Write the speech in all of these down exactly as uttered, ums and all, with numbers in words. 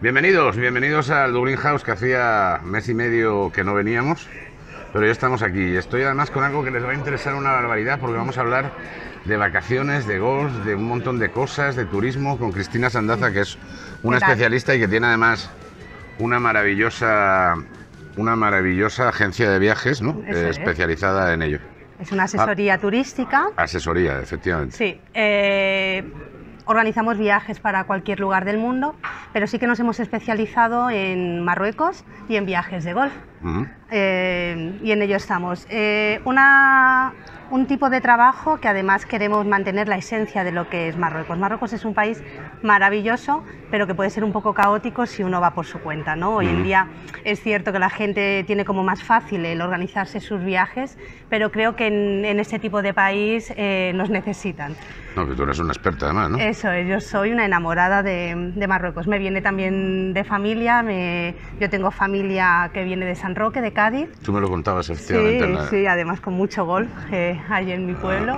Bienvenidos, bienvenidos al Dublin House, que hacía mes y medio que no veníamos, pero ya estamos aquí. Estoy además con algo que les va a interesar una barbaridad, porque vamos a hablar de vacaciones, de golf, de un montón de cosas, de turismo, con Cristina Sandaza, que es una especialista y que tiene además una maravillosa, una maravillosa agencia de viajes, ¿no? Eh, especializada en ello. Es una asesoría ah, turística. Asesoría, efectivamente. Sí. Eh, organizamos viajes para cualquier lugar del mundo, pero sí que nos hemos especializado en Marruecos y en viajes de golf. Uh-huh. eh, y en ello estamos. Eh, una, un tipo de trabajo que además queremos mantener la esencia de lo que es Marruecos. Marruecos es un país maravilloso, pero que puede ser un poco caótico si uno va por su cuenta, ¿no? Hoy uh-huh. en día es cierto que la gente tiene como más fácil el organizarse sus viajes, pero creo que en, en este tipo de país eh, nos necesitan. No, que tú eres una experta además, ¿no? Eso es, yo soy una enamorada de, de Marruecos. Me viene también de familia, me, yo tengo familia que viene de San Roque, de Cádiz. Tú me lo contabas, efectivamente. Sí, la... sí, además con mucho golf eh, ahí en mi pueblo.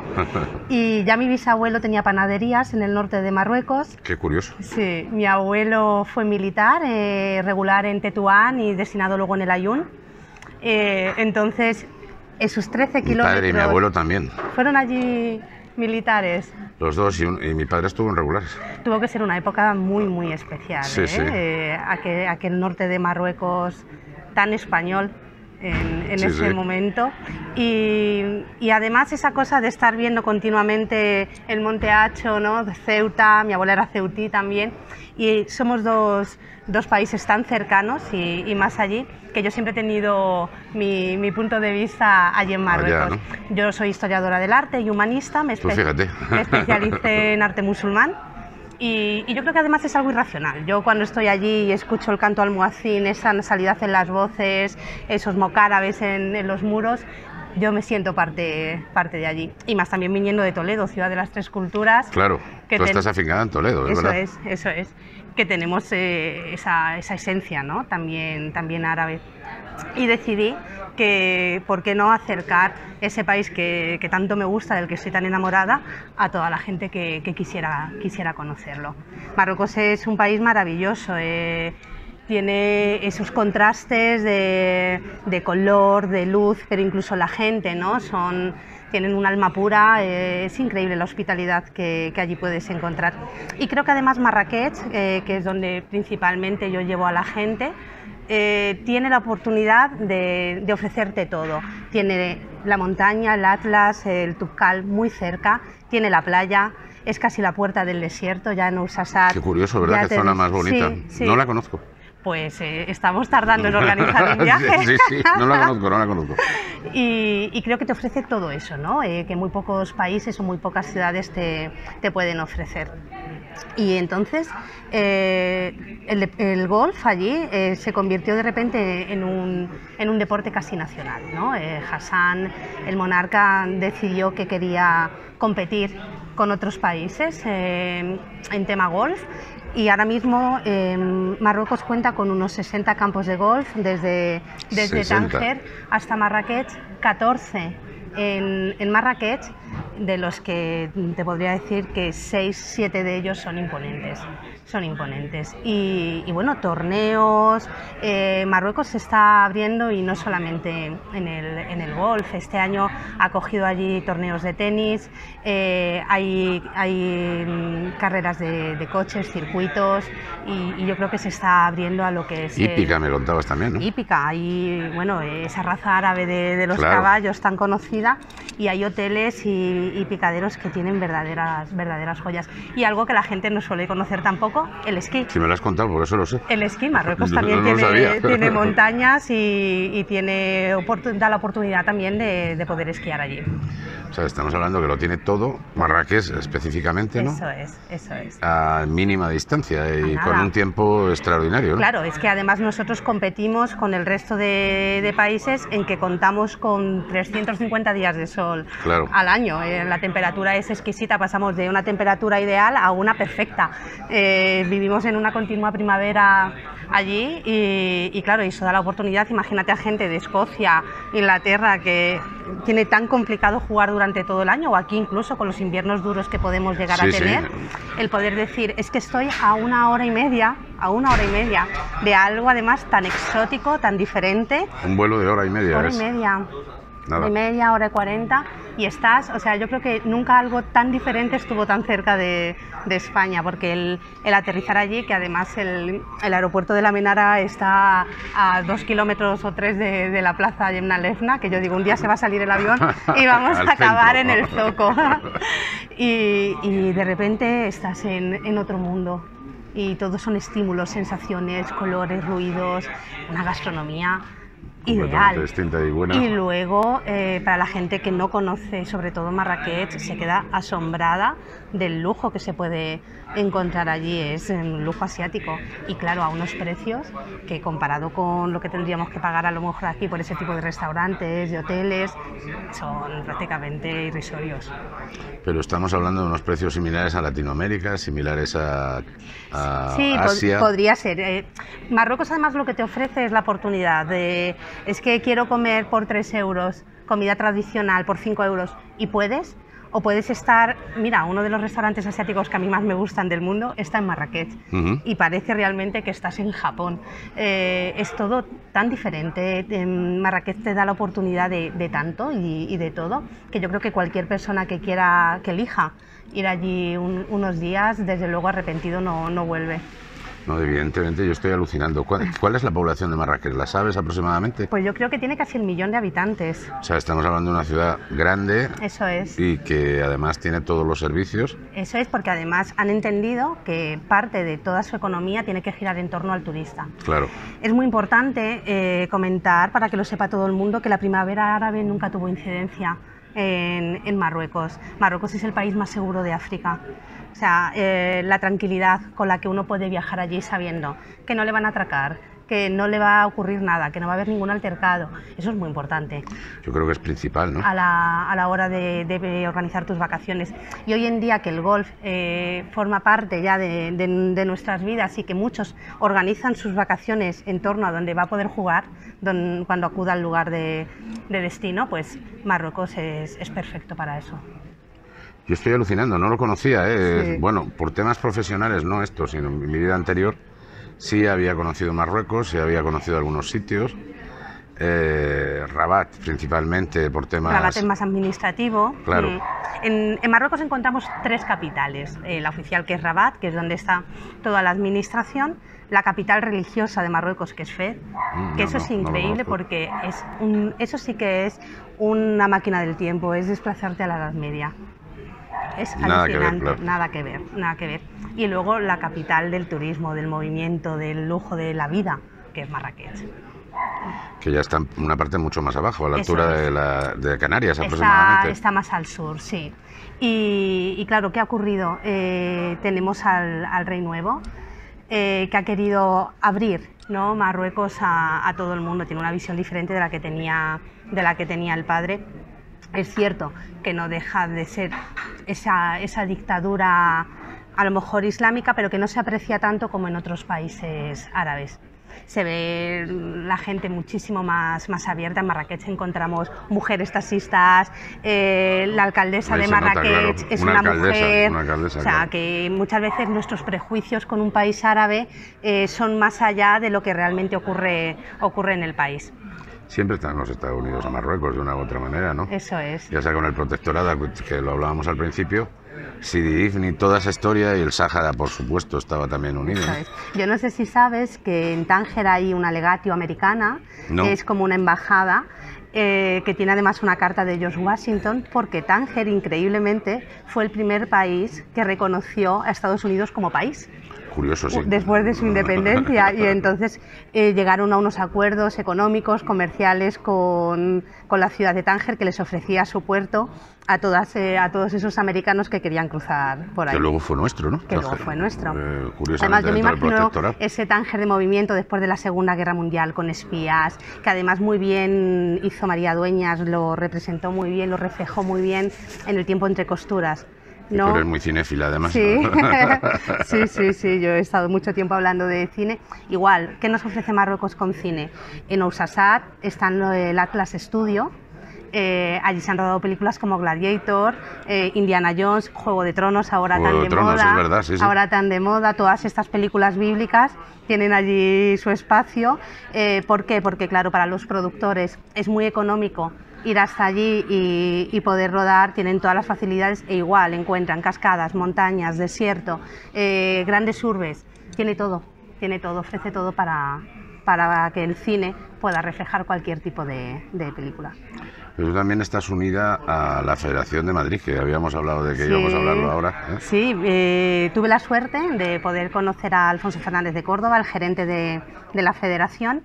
Y ya mi bisabuelo tenía panaderías en el norte de Marruecos. Qué curioso. Sí, mi abuelo fue militar, eh, regular en Tetuán y destinado luego en el Aaiún. Eh, entonces, esos trece kilómetros... Mi padre y mi abuelo también. Fueron allí... militares. Los dos, y, un, y mi padre estuvo en regulares. Tuvo que ser una época muy, muy especial, sí, ¿eh? Sí. Eh, aquel, aquel norte de Marruecos tan español en, en sí, ese sí. momento. Y, y además esa cosa de estar viendo continuamente el Monte Acho, ¿no? De Ceuta, mi abuela era ceutí también, y somos dos, dos países tan cercanos y, y más allí, que yo siempre he tenido mi, mi punto de vista allí en Marruecos. Allá, ¿no? Yo soy historiadora del arte y humanista, me, espe fíjate. me especialicé en arte musulmán y, y yo creo que además es algo irracional. Yo cuando estoy allí y escucho el canto al muazzín, esa nasalidad en las voces, esos mocárabes en, en los muros, yo me siento parte, parte de allí. Y más también viniendo de Toledo, ciudad de las tres culturas. Claro, que tú ten... estás afincada en Toledo, ¿es eso verdad? Eso es, eso es. Que tenemos eh, esa, esa esencia, ¿no? También, también árabe. Y decidí que, ¿por qué no acercar ese país que, que tanto me gusta, del que estoy tan enamorada, a toda la gente que, que quisiera, quisiera conocerlo? Marruecos es un país maravilloso. Eh, Tiene esos contrastes de, de color, de luz, pero incluso la gente, ¿no? Son, tienen un alma pura, eh, es increíble la hospitalidad que, que allí puedes encontrar. Y creo que además Marrakech, eh, que es donde principalmente yo llevo a la gente, eh, tiene la oportunidad de, de ofrecerte todo. Tiene la montaña, el Atlas, el Toubkal muy cerca, tiene la playa. Es casi la puerta del desierto, ya en Ouarzazate. Qué curioso, ¿verdad? Qué zona más bonita. Sí, sí. No la conozco. Pues eh, estamos tardando en organizar un viaje. Sí, sí, no la conozco, no la conozco. Y, y creo que te ofrece todo eso, ¿no? Eh, que muy pocos países o muy pocas ciudades te, te pueden ofrecer. Y entonces eh, el, el golf allí eh, se convirtió de repente en un, en un deporte casi nacional, ¿no? Eh, Hassan, el monarca, decidió que quería competir con otros países eh, en tema golf. Y ahora mismo eh, Marruecos cuenta con unos sesenta campos de golf, desde, desde Tánger hasta Marrakech, catorce en, en Marrakech, de los que te podría decir que seis, siete de ellos son imponentes. Son imponentes. Y, y bueno, torneos, eh, Marruecos se está abriendo y no solamente en el, en el golf. Este año ha cogido allí torneos de tenis, eh, hay, hay carreras de, de coches, circuitos, y, y yo creo que se está abriendo a lo que es... Hípica, eh, me contabas también, ¿no? Hípica, hay, bueno, esa raza árabe de, de los claro. caballos tan conocida, y hay hoteles y, y picaderos que tienen verdaderas, verdaderas joyas. Y algo que la gente no suele conocer tampoco, el esquí. Si me lo has contado, por eso lo sé. El esquí, Marruecos no, también no tiene, tiene montañas y, y tiene da la oportunidad también de, de poder esquiar allí. O sea, estamos hablando que lo tiene todo, Marrakech específicamente, ¿no? Eso es, eso es. A mínima distancia y con un tiempo extraordinario, ¿no? Claro, es que además nosotros competimos con el resto de, de países en que contamos con trescientos cincuenta días de sol claro. al año. Eh, la temperatura es exquisita, pasamos de una temperatura ideal a una perfecta. Eh, vivimos en una continua primavera allí y, y claro, eso da la oportunidad. Imagínate a gente de Escocia, Inglaterra, que tiene tan complicado jugar durante todo el año, o aquí incluso con los inviernos duros que podemos llegar sí, a tener, sí. el poder decir, es que estoy a una hora y media a una hora y media, de algo además tan exótico, tan diferente. Un vuelo de hora y media. Hora es. y media. Nada. Hora y media, hora y cuarenta, y estás, o sea, yo creo que nunca algo tan diferente estuvo tan cerca de, de España, porque el, el aterrizar allí, que además el, el aeropuerto de La Menara está a dos kilómetros o tres de, de la plaza Yemna Lefna, que yo digo, un día se va a salir el avión y vamos a acabar en el zoco. y, y de repente estás en, en otro mundo. Y todos son estímulos, sensaciones, colores, ruidos, una gastronomía ideal. Distinta y buena. Y luego, eh, para la gente que no conoce, sobre todo Marrakech, se queda asombrada del lujo que se puede encontrar allí. Es un lujo asiático y claro, a unos precios que comparado con lo que tendríamos que pagar a lo mejor aquí por ese tipo de restaurantes, de hoteles, son prácticamente irrisorios. Pero estamos hablando de unos precios similares a Latinoamérica, similares a, a sí, Asia. Pod podría ser. Eh, Marruecos además lo que te ofrece es la oportunidad de, es que quiero comer por tres euros, comida tradicional por cinco euros, y puedes. O puedes estar, mira, uno de los restaurantes asiáticos que a mí más me gustan del mundo está en Marrakech. Uh-huh. Y parece realmente que estás en Japón. Eh, es todo tan diferente. En Marrakech te da la oportunidad de, de tanto y, y de todo, que yo creo que cualquier persona que quiera, que elija ir allí un, unos días, desde luego arrepentido no, no vuelve. No, evidentemente yo estoy alucinando. ¿Cuál, ¿Cuál es la población de Marrakech? ¿La sabes aproximadamente? Pues yo creo que tiene casi el millón de habitantes. O sea, estamos hablando de una ciudad grande. Eso es. Y que además tiene todos los servicios. Eso es, porque además han entendido que parte de toda su economía tiene que girar en torno al turista. Claro. Es muy importante eh, comentar, para que lo sepa todo el mundo, que la primavera árabe nunca tuvo incidencia en, en Marruecos. Marruecos es el país más seguro de África. O sea, eh, la tranquilidad con la que uno puede viajar allí sabiendo que no le van a atracar, que no le va a ocurrir nada, que no va a haber ningún altercado. Eso es muy importante. Yo creo que es principal, ¿no? A la, a la hora de, de organizar tus vacaciones. Y hoy en día que el golf eh, forma parte ya de, de, de nuestras vidas y que muchos organizan sus vacaciones en torno a donde va a poder jugar, don, cuando acuda al lugar de, de destino, pues Marruecos es, es perfecto para eso. Yo estoy alucinando, no lo conocía, ¿eh? Sí. Bueno, por temas profesionales, no esto, sino en mi vida anterior, sí había conocido Marruecos, sí había conocido algunos sitios, eh, Rabat principalmente por temas... Rabat es más administrativo. Claro. En, en Marruecos encontramos tres capitales, eh, la oficial, que es Rabat, que es donde está toda la administración, la capital religiosa de Marruecos, que es Fez, mm, que no, eso es no, increíble no porque es un, eso sí que es una máquina del tiempo, es desplazarte a la Edad Media. Es nada alucinante, que ver, claro. nada que ver, nada que ver. Y luego la capital del turismo, del movimiento, del lujo, de la vida, que es Marrakech. Que ya está en una parte mucho más abajo, a la Eso altura es. de, la, de Canarias Está, aproximadamente. está más al sur, sí. Y, y claro, ¿qué ha ocurrido? Eh, tenemos al, al rey nuevo, eh, que ha querido abrir, ¿no?, Marruecos a, a todo el mundo. Tiene una visión diferente de la que tenía, de la que tenía el padre. Es cierto que no deja de ser esa, esa dictadura a lo mejor islámica, pero que no se aprecia tanto como en otros países árabes. Se ve la gente muchísimo más, más abierta. En Marrakech encontramos mujeres taxistas, eh, la alcaldesa Ahí de se nota, Marrakech claro. es Una una, alcaldesa, mujer, una alcaldesa, o sea, claro. que muchas veces nuestros prejuicios con un país árabe eh, son más allá de lo que realmente ocurre, ocurre en el país. Siempre están los Estados Unidos a Marruecos de una u otra manera, ¿no? Eso es. Ya sea con el protectorado, que lo hablábamos al principio, Sidi Ifni, toda esa historia, y el Sáhara, por supuesto, estaba también unido. Eso es. Yo no sé si sabes que en Tánger hay una legatio americana, No. que es como una embajada, eh, que tiene además una carta de George Washington, porque Tánger, increíblemente, fue el primer país que reconoció a Estados Unidos como país. Curioso, sí. Después de su independencia, y entonces eh, llegaron a unos acuerdos económicos, comerciales con, con la ciudad de Tánger, que les ofrecía su puerto a, todas, eh, a todos esos americanos que querían cruzar por ahí. Que luego fue nuestro, ¿no? Que luego fue nuestro. Eh, curiosamente, además, yo me dentro del imagino protectorado. ese Tánger de movimiento después de la Segunda Guerra Mundial, con espías, que además muy bien hizo María Dueñas, lo representó muy bien, lo reflejó muy bien en el tiempo entre costuras. ¿No? Tú eres muy cinéfila, además. Sí. sí, sí, sí, yo he estado mucho tiempo hablando de cine. Igual, ¿qué nos ofrece Marruecos con cine? En Ouarzazate está el Atlas Studio, Eh, allí se han rodado películas como Gladiator, eh, Indiana Jones, Juego de Tronos, ahora Juego tan de, de Tronos, moda, es verdad, sí, sí. ahora tan de moda, todas estas películas bíblicas tienen allí su espacio. Eh, ¿Por qué? Porque claro, para los productores es muy económico ir hasta allí y, y poder rodar, tienen todas las facilidades e igual encuentran cascadas, montañas, desierto, eh, grandes urbes, tiene todo, tiene todo, ofrece todo para, para que el cine pueda reflejar cualquier tipo de, de película. Pero tú también estás unida a la Federación de Madrid, que habíamos hablado de que sí, íbamos a hablarlo ahora, ¿eh? Sí, eh, tuve la suerte de poder conocer a Alfonso Fernández de Córdoba, el gerente de, de la Federación,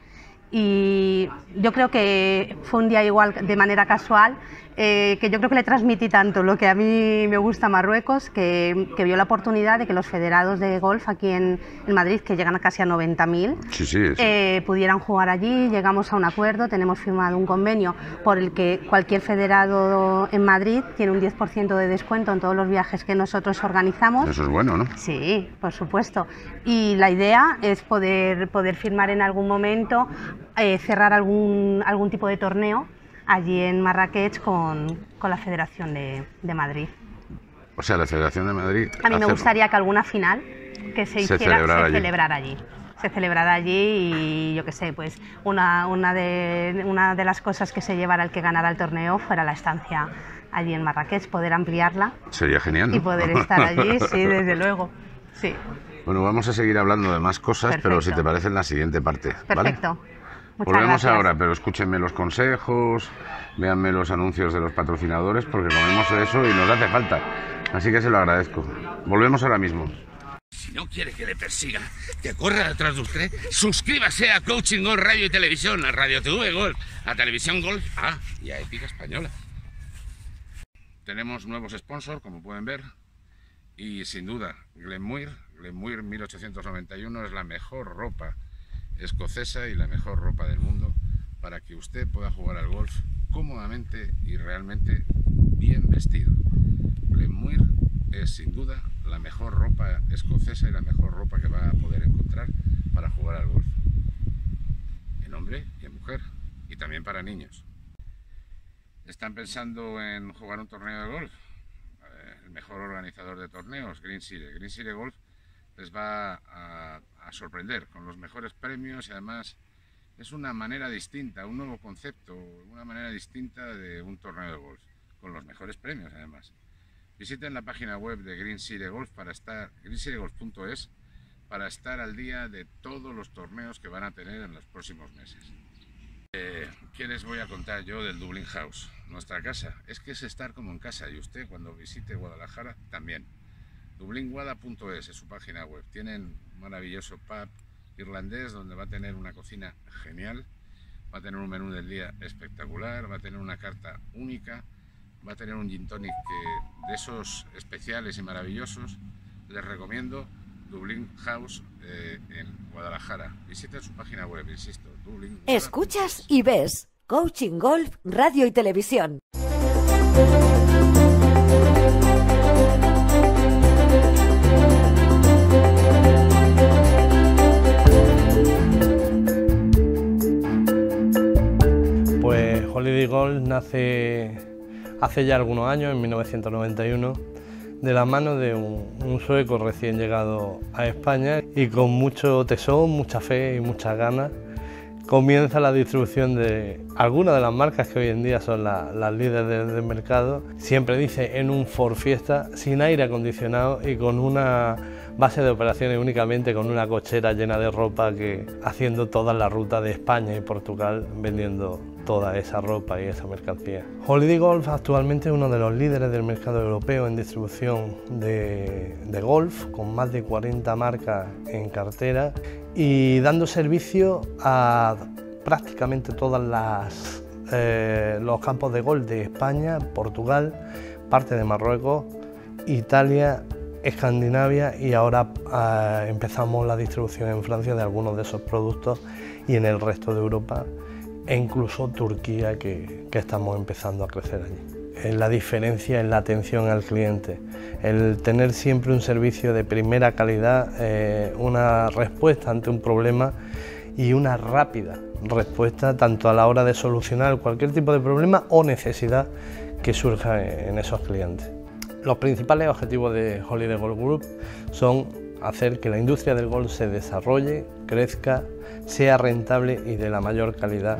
y yo creo que fue un día igual de manera casual, eh, que yo creo que le transmití tanto lo que a mí me gusta Marruecos, que, que vio la oportunidad de que los federados de golf aquí en, en Madrid, que llegan a casi a noventa mil, sí, sí, sí. eh, pudieran jugar allí. Llegamos a un acuerdo, tenemos firmado un convenio por el que cualquier federado en Madrid tiene un diez por ciento de descuento en todos los viajes que nosotros organizamos. Eso es bueno, ¿no? Sí, por supuesto. Y la idea es poder, poder firmar en algún momento, eh, cerrar algún, algún tipo de torneo allí en Marrakech con, con la Federación de, de Madrid. O sea, la Federación de Madrid... A mí me hace... gustaría que alguna final que se hiciera, se celebrara, se allí. celebrara allí. Se celebrara allí y yo qué sé, pues una, una, de, una de las cosas que se llevara el que ganara el torneo fuera la estancia allí en Marrakech, poder ampliarla. Sería genial, ¿no? Y poder estar allí, sí, desde luego. Sí. Bueno, vamos a seguir hablando de más cosas, Perfecto. Pero si te parece en la siguiente parte. Perfecto. ¿Vale? Muchas Volvemos gracias. ahora, pero escúchenme los consejos, véanme los anuncios de los patrocinadores, porque comemos eso y nos hace falta. Así que se lo agradezco. Volvemos ahora mismo. Si no quiere que le persiga, que corra detrás de usted, suscríbase a Coaching Golf Radio y Televisión, a Radio T V Golf, a Televisión Golf, ah, y a Épica Española. Tenemos nuevos sponsors, como pueden ver, y sin duda, Glenmuir, Glenmuir mil ochocientos noventa y uno es la mejor ropa escocesa y la mejor ropa del mundo para que usted pueda jugar al golf cómodamente y realmente bien vestido. Glenmuir es sin duda la mejor ropa escocesa y la mejor ropa que va a poder encontrar para jugar al golf, en hombre y en mujer, y también para niños. ¿Están pensando en jugar un torneo de golf? El mejor organizador de torneos, Green City. Green City Golf les va a, a sorprender con los mejores premios y además es una manera distinta, un nuevo concepto, una manera distinta de un torneo de golf, con los mejores premios además. Visiten la página web de Green City Golf para estar, green city golf punto es, para estar al día de todos los torneos que van a tener en los próximos meses. Eh, ¿Qué les voy a contar yo del Dublin House? Nuestra casa. Es que es estar como en casa y usted cuando visite Guadalajara también. dublin guada punto es es su página web. Tienen un maravilloso pub irlandés donde va a tener una cocina genial, va a tener un menú del día espectacular, va a tener una carta única, va a tener un gin tonic que, de esos especiales y maravillosos. Les recomiendo Dublin House eh, en Guadalajara. Visiten su página web, insisto. Dublin. Escuchas y ves Coaching Golf Radio y Televisión. Pues Holiday Golf nace hace ya algunos años, en mil novecientos noventa y uno, de la mano de un, un sueco recién llegado a España y con mucho tesón, mucha fe y muchas ganas comienza la distribución de algunas de las marcas que hoy en día son la, las líderes del, del mercado. Siempre dice en un Ford Fiesta, sin aire acondicionado y con una base de operaciones únicamente con una cochera llena de ropa, que haciendo toda la ruta de España y Portugal vendiendo toda esa ropa y esa mercancía. Holiday Golf actualmente es uno de los líderes del mercado europeo en distribución de, de golf, con más de cuarenta marcas en cartera y dando servicio a prácticamente todas las eh, los campos de golf de España, Portugal, parte de Marruecos, Italia, Escandinavia y ahora eh, empezamos la distribución en Francia de algunos de esos productos y en el resto de Europa e incluso Turquía, que, que estamos empezando a crecer allí. La diferencia en la atención al cliente, el tener siempre un servicio de primera calidad, eh, una respuesta ante un problema y una rápida respuesta tanto a la hora de solucionar cualquier tipo de problema o necesidad que surja en esos clientes. Los principales objetivos de Holiday Golf Group son hacer que la industria del golf se desarrolle, crezca, sea rentable y de la mayor calidad.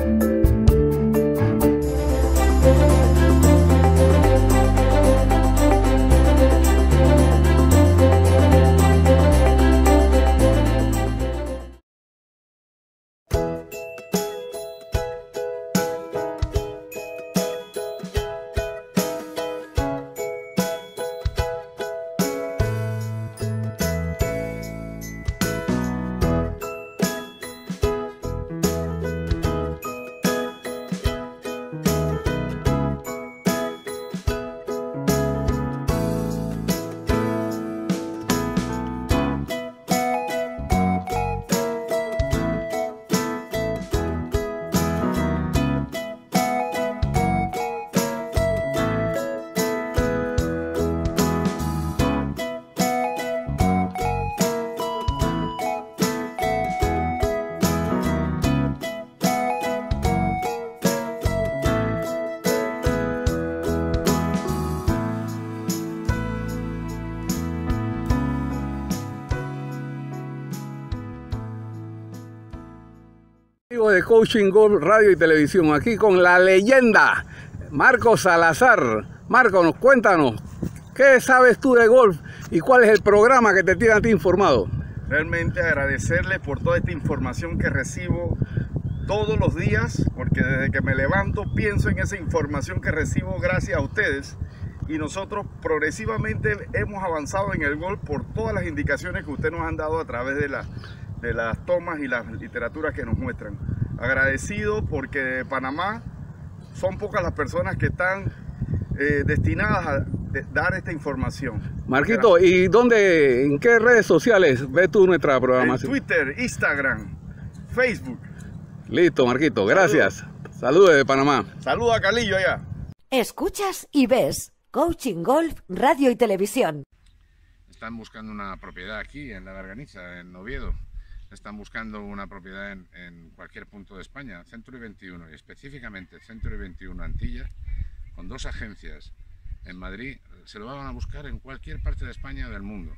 De Coaching Golf Radio y Televisión, aquí con la leyenda Marcos Salazar. Marcos, cuéntanos, ¿qué sabes tú de golf y cuál es el programa que te tiene a ti informado? Realmente agradecerles por toda esta información que recibo todos los días, porque desde que me levanto pienso en esa información que recibo gracias a ustedes, y nosotros progresivamente hemos avanzado en el golf por todas las indicaciones que ustedes nos han dado a través de la de las tomas y las literaturas que nos muestran. Agradecido porque de Panamá son pocas las personas que están eh, destinadas a de, dar esta información. Marquito, gracias. ¿Y dónde, en qué redes sociales ves tú nuestra programación? En Twitter, Instagram, Facebook. Listo, Marquito, gracias. Saludos de Panamá. Saludos a Calillo allá. Escuchas y ves Coaching Golf Radio y Televisión. Están buscando una propiedad aquí en La Berganiza, en Oviedo. Están buscando una propiedad en, en cualquier punto de España, Century veintiuno, y específicamente Century veintiuno Antillas, con dos agencias en Madrid. Se lo van a buscar en cualquier parte de España o del mundo.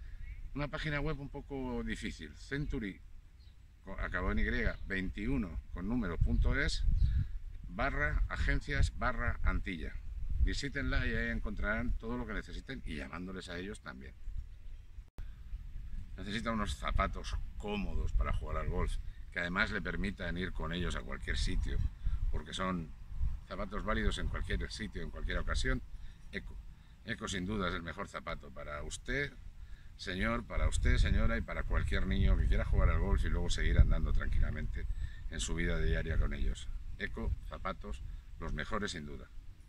Una página web un poco difícil, Century, acabó en Y, veintiuno con número punto es, barra agencias barra Antilla. Visítenla y ahí encontrarán todo lo que necesiten, y llamándoles a ellos también. Necesita unos zapatos cómodos para jugar al golf, que además le permitan ir con ellos a cualquier sitio, porque son zapatos válidos en cualquier sitio, en cualquier ocasión. Eco. Eco sin duda es el mejor zapato para usted, señor, para usted, señora, y para cualquier niño que quiera jugar al golf y luego seguir andando tranquilamente en su vida diaria con ellos. Eco, zapatos, los mejores sin duda.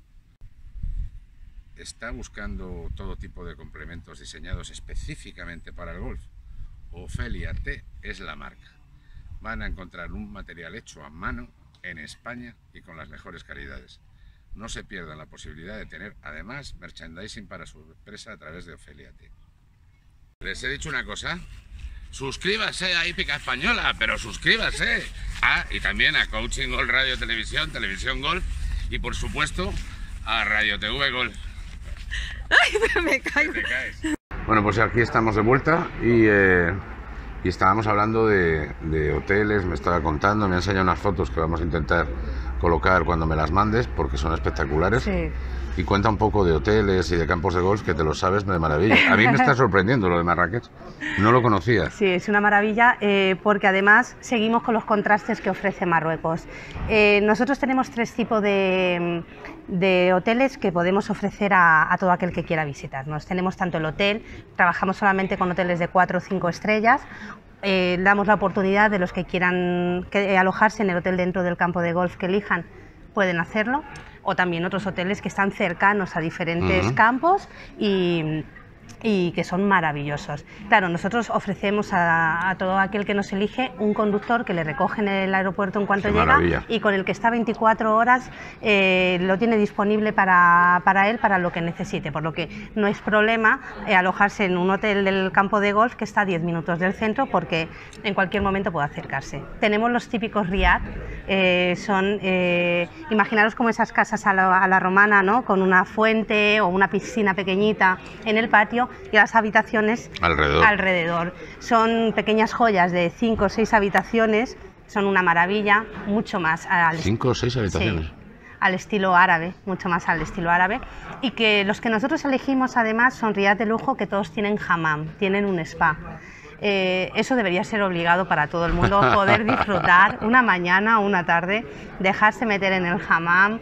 Está buscando todo tipo de complementos diseñados específicamente para el golf. Ofelia T es la marca. Van a encontrar un material hecho a mano en España y con las mejores calidades. No se pierdan la posibilidad de tener además merchandising para su empresa a través de Ofelia T. Les he dicho una cosa, suscríbase a Hípica Española, pero suscríbase. Ah, y también a Coaching Golf Radio Televisión, Televisión Golf, y por supuesto a Radio T V Golf. Ay, pero me caigo. Te caes. Bueno, pues aquí estamos de vuelta y, eh, y estábamos hablando de, de hoteles, me estaba contando, me ha enseñado unas fotos que vamos a intentar colocar cuando me las mandes, porque son espectaculares. Sí. Y cuenta un poco de hoteles y de campos de golf, que te lo sabes de maravilla. A mí me está sorprendiendo lo de Marrakech, no lo conocía. Sí, es una maravilla, eh, porque además seguimos con los contrastes que ofrece Marruecos. Eh, nosotros tenemos tres tipos de, de hoteles que podemos ofrecer a, a todo aquel que quiera visitarnos. Tenemos tanto el hotel, trabajamos solamente con hoteles de cuatro o cinco estrellas, eh, damos la oportunidad de los que quieran que, alojarse en el hotel dentro del campo de golf que elijan, pueden hacerlo, o también otros hoteles que están cercanos a diferentes uh-huh. campos y, y que son maravillosos. Claro, nosotros ofrecemos a, a todo aquel que nos elige un conductor que le recoge en el aeropuerto en cuanto Qué llega maravilla. y con el que está veinticuatro horas, eh, lo tiene disponible para, para él, para lo que necesite, por lo que no es problema eh, alojarse en un hotel del campo de golf que está a diez minutos del centro, porque en cualquier momento puede acercarse. Tenemos los típicos riad, eh, son, eh, imaginaros como esas casas a la, a la romana, ¿no? Con una fuente o una piscina pequeñita en el patio, y las habitaciones Alrededor. alrededor. Son pequeñas joyas de cinco o seis habitaciones, son una maravilla, mucho más al, Cinco o seis habitaciones. sí, al estilo árabe, mucho más al estilo árabe, y que los que nosotros elegimos además son riad de lujo que todos tienen hammam, tienen un spa. Eh, eso debería ser obligado para todo el mundo, poder disfrutar una mañana o una tarde, dejarse meter en el hammam,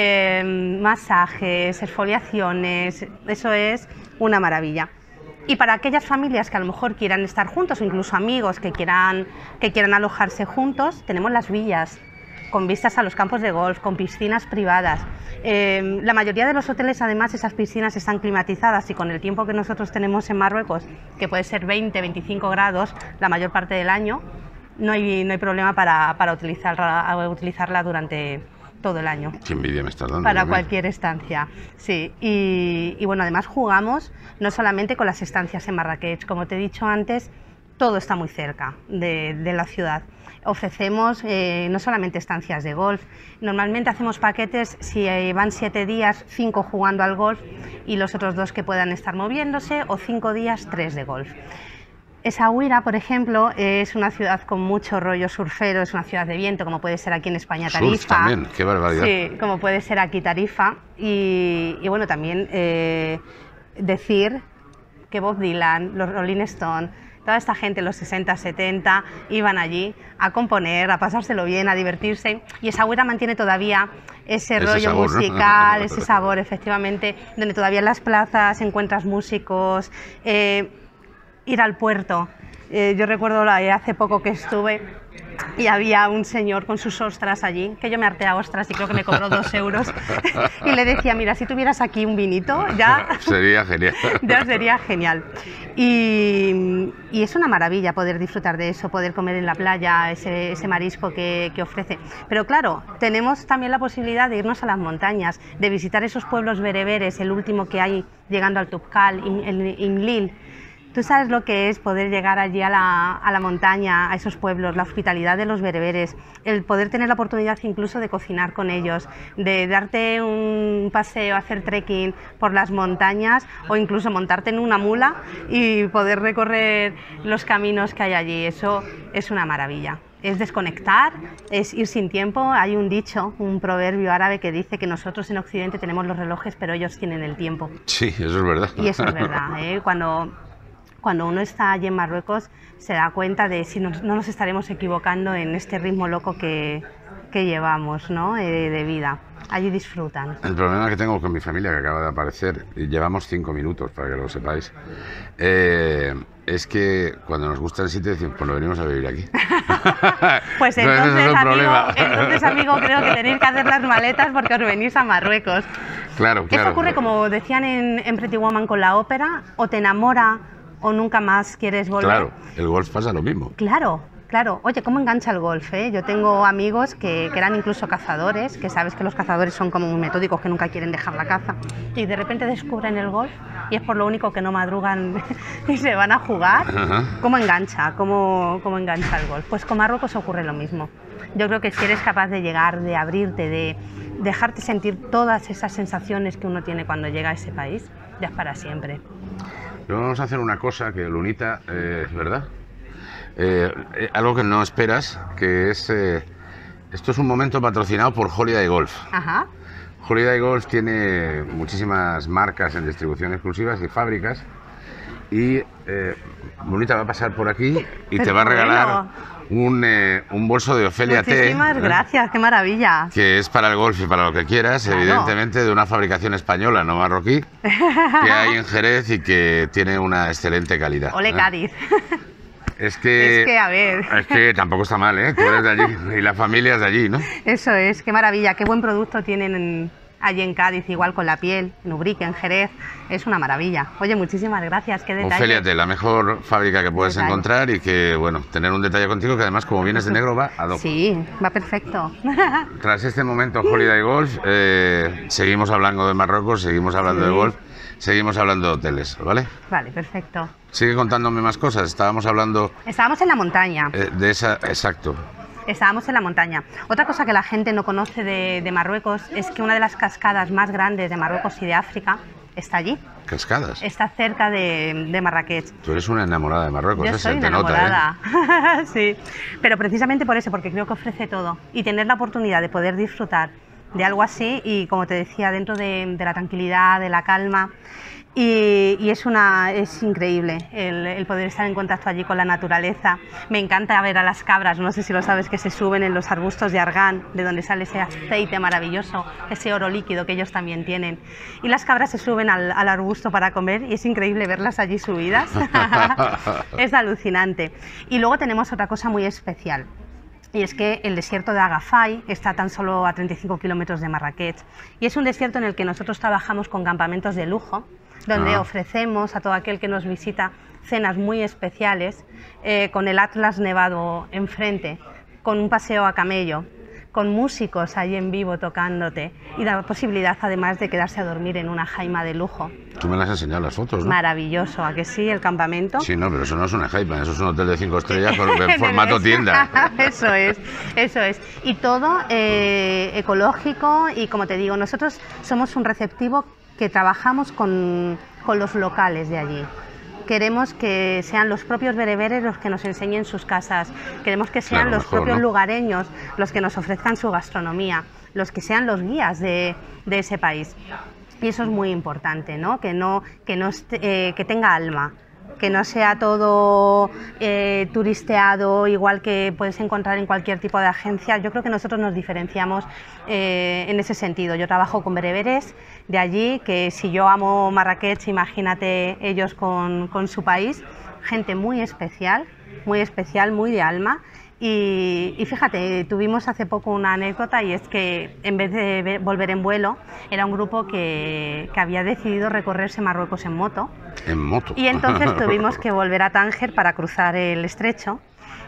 eh, masajes, exfoliaciones, eso es una maravilla. Y para aquellas familias que a lo mejor quieran estar juntos o incluso amigos que quieran, que quieran alojarse juntos, tenemos las villas con vistas a los campos de golf, con piscinas privadas. Eh, la mayoría de los hoteles, además, esas piscinas están climatizadas y con el tiempo que nosotros tenemos en Marruecos, que puede ser veinte, veinticinco grados la mayor parte del año, no hay, no hay problema para, para utilizarla, utilizarla durante todo el año. Qué envidia me estás dando. Para también. cualquier estancia, sí. Y, y bueno, además jugamos no solamente con las estancias en Marrakech, como te he dicho antes, todo está muy cerca de, de la ciudad. Ofrecemos eh, no solamente estancias de golf, normalmente hacemos paquetes, si eh, van siete días, cinco jugando al golf y los otros dos que puedan estar moviéndose, o cinco días, tres de golf. Essaouira, por ejemplo, es una ciudad con mucho rollo surfero, es una ciudad de viento, como puede ser aquí en España Tarifa. Surf también, qué barbaridad. Sí, como puede ser aquí Tarifa. Y, y bueno, también eh, decir que Bob Dylan, los Rolling Stones, toda esta gente, los sesenta, setenta, iban allí a componer, a pasárselo bien, a divertirse. Y Essaouira mantiene todavía ese, Ese rollo sabor, ¿no? musical, ese sabor, efectivamente, donde todavía en las plazas encuentras músicos. Eh, ir al puerto. Eh, yo recuerdo la, hace poco que estuve y había un señor con sus ostras allí, que yo me harté a ostras y creo que me cobró dos euros. Y le decía, mira, si tuvieras aquí un vinito, ya sería genial. ya sería genial. Y, y es una maravilla poder disfrutar de eso, poder comer en la playa, ese, ese marisco que, que ofrece. Pero claro, tenemos también la posibilidad de irnos a las montañas, de visitar esos pueblos bereberes, el último que hay llegando al Toubkal, en Imlil. Tú sabes lo que es poder llegar allí a la, a la montaña, a esos pueblos, la hospitalidad de los bereberes, el poder tener la oportunidad incluso de cocinar con ellos, de darte un paseo, hacer trekking por las montañas o incluso montarte en una mula y poder recorrer los caminos que hay allí. Eso es una maravilla. Es desconectar, es ir sin tiempo. Hay un dicho, un proverbio árabe que dice que nosotros en Occidente tenemos los relojes, pero ellos tienen el tiempo. Sí, eso es verdad. Y eso es verdad, ¿eh? Cuando... Cuando uno está allí en Marruecos se da cuenta de si nos, no nos estaremos equivocando en este ritmo loco que, que llevamos, ¿no? eh, de vida. Allí disfrutan. El problema que tengo con mi familia, que acaba de aparecer, y llevamos cinco minutos para que lo sepáis, eh, es que cuando nos gusta el sitio decimos, pues lo venimos a vivir aquí. Pues entonces, es amigo, entonces, amigo, creo que tenéis que hacer las maletas porque os venís a Marruecos. Claro, claro. Eso ocurre, como decían en, en Pretty Woman con la ópera, o te enamora o nunca más quieres volver. Claro, el golf pasa lo mismo. Claro, claro. Oye, ¿cómo engancha el golf? Eh? Yo tengo amigos que, que eran incluso cazadores, que sabes que los cazadores son como muy metódicos, que nunca quieren dejar la caza, y de repente descubren el golf y es por lo único que no madrugan y se van a jugar. Ajá. ¿Cómo engancha? ¿Cómo, cómo engancha el golf? Pues con Marruecos ocurre lo mismo. Yo creo que si eres capaz de llegar, de abrirte, de dejarte sentir todas esas sensaciones que uno tiene cuando llega a ese país, ya es para siempre. Pero vamos a hacer una cosa que, Lunita, eh, es verdad, eh, eh, algo que no esperas, que es, eh, esto es un momento patrocinado por Holiday Golf. Ajá. Holiday Golf tiene muchísimas marcas en distribución exclusivas y fábricas, y eh, Lunita va a pasar por aquí y Pero te va a regalar bueno. un, eh, un bolso de Ofelia T. Muchísimas ¿eh? gracias, qué maravilla. Que es para el golf y para lo que quieras, Claro. evidentemente de una fabricación española, no marroquí, que hay en Jerez y que tiene una excelente calidad. Ole ¿eh? Cádiz. Es que, Es que, a ver. Es que tampoco está mal, ¿eh? Tú eres de allí y la familia es de allí, ¿no? Eso es, qué maravilla, qué buen producto tienen en, allí en Cádiz, igual con La Piel, en Ubrique, en Jerez, es una maravilla. Oye, muchísimas gracias, qué detalle. Oféliate, la mejor fábrica que puedes Detalle. encontrar y que, bueno, tener un detalle contigo que además como vienes de negro va a hoc. Sí, va perfecto. Tras este momento Holiday Golf, eh, seguimos hablando de Marruecos, seguimos hablando Sí. de golf, seguimos hablando de hoteles, ¿vale? Vale, perfecto. Sigue contándome más cosas, estábamos hablando Estábamos en la montaña. eh, de esa, exacto. Estábamos en la montaña. Otra cosa que la gente no conoce de, de Marruecos es que una de las cascadas más grandes de Marruecos y de África está allí. Cascadas. Está cerca de, de Marrakech. Tú eres una enamorada de Marruecos, Yo ¿eh? soy Se una te nota, ¿eh? enamorada. Sí, pero precisamente por eso, porque creo que ofrece todo. Y tener la oportunidad de poder disfrutar de algo así y, como te decía, dentro de, de la tranquilidad, de la calma. Y, y es, una, es increíble el, el poder estar en contacto allí con la naturaleza. Me encanta ver a las cabras, no sé si lo sabes, que se suben en los arbustos de argán, de donde sale ese aceite maravilloso, ese oro líquido que ellos también tienen. Y las cabras se suben al, al arbusto para comer y es increíble verlas allí subidas. Es alucinante. Y luego tenemos otra cosa muy especial. Y es que el desierto de Agafay está tan solo a treinta y cinco kilómetros de Marrakech y es un desierto en el que nosotros trabajamos con campamentos de lujo, donde Ah. ofrecemos a todo aquel que nos visita cenas muy especiales, eh, con el Atlas nevado enfrente, con un paseo a camello, con músicos allí en vivo tocándote y la posibilidad además de quedarse a dormir en una jaima de lujo. Tú me las has enseñado las fotos, ¿no? Maravilloso, ¿a que sí? El campamento. Sí, no, pero eso no es una jaima, eso es un hotel de cinco estrellas pero en formato tienda. Eso es, eso es. Y todo eh, ecológico y, como te digo, nosotros somos un receptivo que trabajamos con, con los locales de allí. Queremos que sean los propios bereberes los que nos enseñen sus casas, queremos que sean Claro, los mejor, propios ¿no? lugareños los que nos ofrezcan su gastronomía, los que sean los guías de, de ese país. Y eso es muy importante, ¿no? Que, no, que, no esté- eh, que tenga alma, que no sea todo eh, turisteado, igual que puedes encontrar en cualquier tipo de agencia. Yo creo que nosotros nos diferenciamos eh, en ese sentido. Yo trabajo con bereberes de allí, que si yo amo Marrakech, imagínate ellos con, con su país. Gente muy especial, muy especial, muy de alma. Y, y fíjate, tuvimos hace poco una anécdota y es que en vez de ve- volver en vuelo, era un grupo que, que había decidido recorrerse Marruecos en moto. En moto. Y entonces tuvimos que volver a Tánger para cruzar el estrecho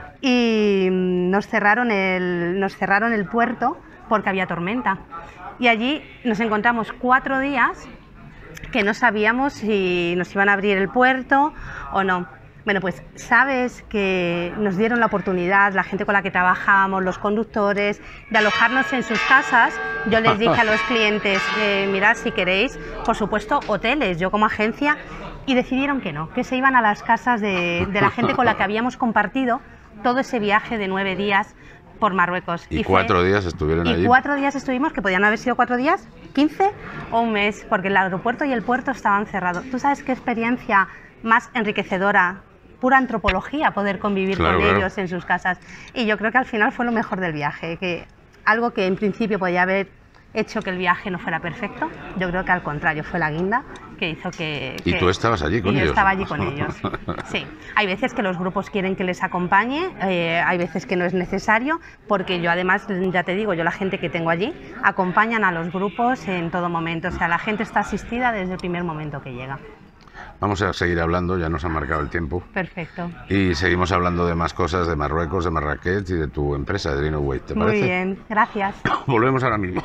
y mm, nos cerraron el, nos cerraron el puerto porque había tormenta. Y allí nos encontramos cuatro días que no sabíamos si nos iban a abrir el puerto o no. Bueno, pues sabes que nos dieron la oportunidad, la gente con la que trabajamos, los conductores, de alojarnos en sus casas. Yo les dije a los clientes, eh, mirad, si queréis, por supuesto, hoteles, yo como agencia, y decidieron que no, que se iban a las casas de, de la gente con la que habíamos compartido todo ese viaje de nueve días por Marruecos. Y fue- cuatro días estuvieron y allí. cuatro días estuvimos, que podían haber sido cuatro días, quince o un mes, porque el aeropuerto y el puerto estaban cerrados. ¿Tú sabes qué experiencia más enriquecedora, pura antropología, poder convivir Claro, con claro. ellos en sus casas? Y yo creo que al final fue lo mejor del viaje, que algo que en principio podía haber hecho que el viaje no fuera perfecto, yo creo que al contrario, fue la guinda que hizo que... Y que- tú estabas allí con y yo ellos. estaba allí con ellos, sí. Hay veces que los grupos quieren que les acompañe, eh, hay veces que no es necesario, porque yo además, ya te digo, yo la gente que tengo allí, acompañan a los grupos en todo momento, o sea, la gente está asistida desde el primer momento que llega. Vamos a seguir hablando, ya nos ha marcado el tiempo. Perfecto. Y seguimos hablando de más cosas, de Marruecos, de Marrakech y de tu empresa, de Vino Wait, ¿te Muy parece? bien, gracias. Volvemos ahora mismo.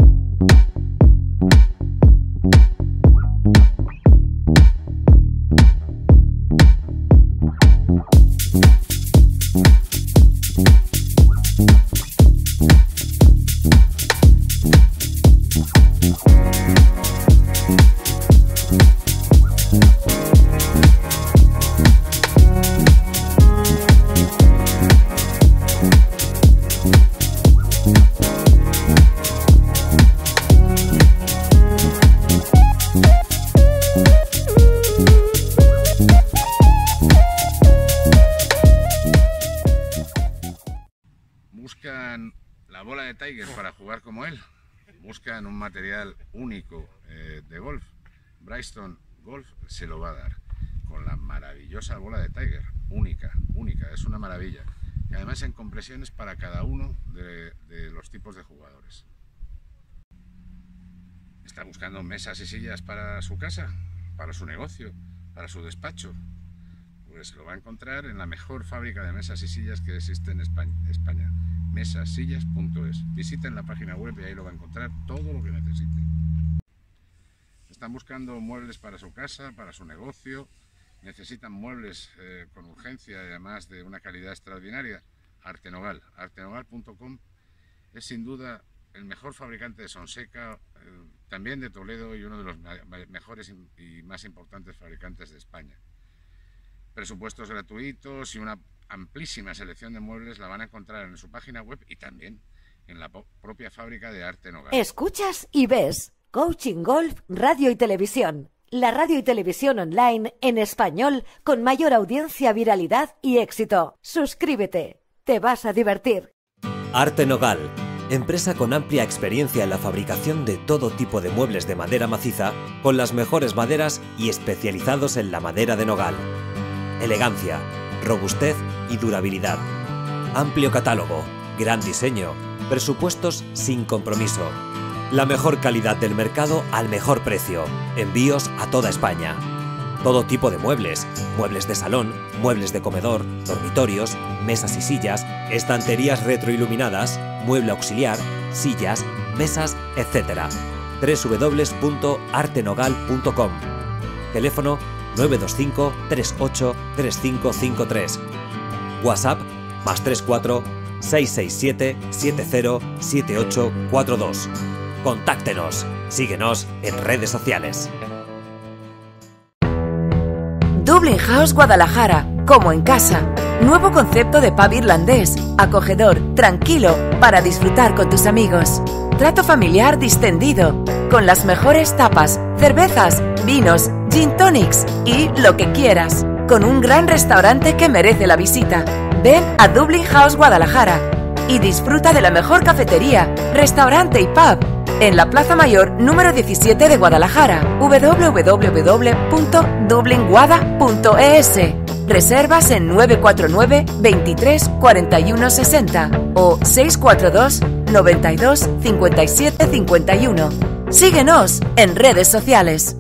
Buscan la bola de Tiger para jugar como él. Buscan un material único eh, de golf. Bristol Golf se lo va a dar con la maravillosa bola de Tiger. Única, única, es una maravilla. Y además en compresiones para cada uno de, de los tipos de jugadores. ¿Está buscando mesas y sillas para su casa, para su negocio, para su despacho? Pues lo va a encontrar en la mejor fábrica de mesas y sillas que existe en España, España mesasillas punto es. Visiten la página web y ahí lo va a encontrar todo lo que necesite. Están buscando muebles para su casa, para su negocio, necesitan muebles eh, con urgencia y además de una calidad extraordinaria. Artenogal, artenogal punto com es sin duda el mejor fabricante de Sonseca, eh, también de Toledo y uno de los mejores y más importantes fabricantes de España. Presupuestos gratuitos y una amplísima selección de muebles la van a encontrar en su página web y también en la propia fábrica de Artenogal. Escuchas y ves Coaching Golf, Radio y Televisión. La radio y televisión online en español con mayor audiencia, viralidad y éxito. Suscríbete. Te vas a divertir. Artenogal, empresa con amplia experiencia en la fabricación de todo tipo de muebles de madera maciza, con las mejores maderas y especializados en la madera de nogal. Elegancia, robustez y durabilidad. Amplio catálogo, gran diseño, presupuestos sin compromiso. La mejor calidad del mercado al mejor precio. Envíos a toda España. Todo tipo de muebles, muebles de salón, muebles de comedor, dormitorios, mesas y sillas, estanterías retroiluminadas, mueble auxiliar, sillas, mesas, etcétera. doble u doble u doble u punto artenogal punto com. Teléfono nueve dos cinco, tres ocho, tres cinco cinco tres. WhatsApp más tres cuatro, seis seis siete, siete cero, siete ocho cuatro dos. Contáctenos. Síguenos en redes sociales. Dublin House Guadalajara, como en casa. Nuevo concepto de pub irlandés, acogedor, tranquilo, para disfrutar con tus amigos. Trato familiar distendido, con las mejores tapas, cervezas, vinos, gin tonics y lo que quieras. Con un gran restaurante que merece la visita. Ven a Dublin House Guadalajara y disfruta de la mejor cafetería, restaurante y pub en la Plaza Mayor número diecisiete de Guadalajara. doble u doble u doble u punto dublin guada punto e s. Reservas en nueve cuatro nueve, veintitrés, cuarenta y uno sesenta o seis cuatro dos, noventa y dos, cincuenta y siete cincuenta y uno. Síguenos en redes sociales.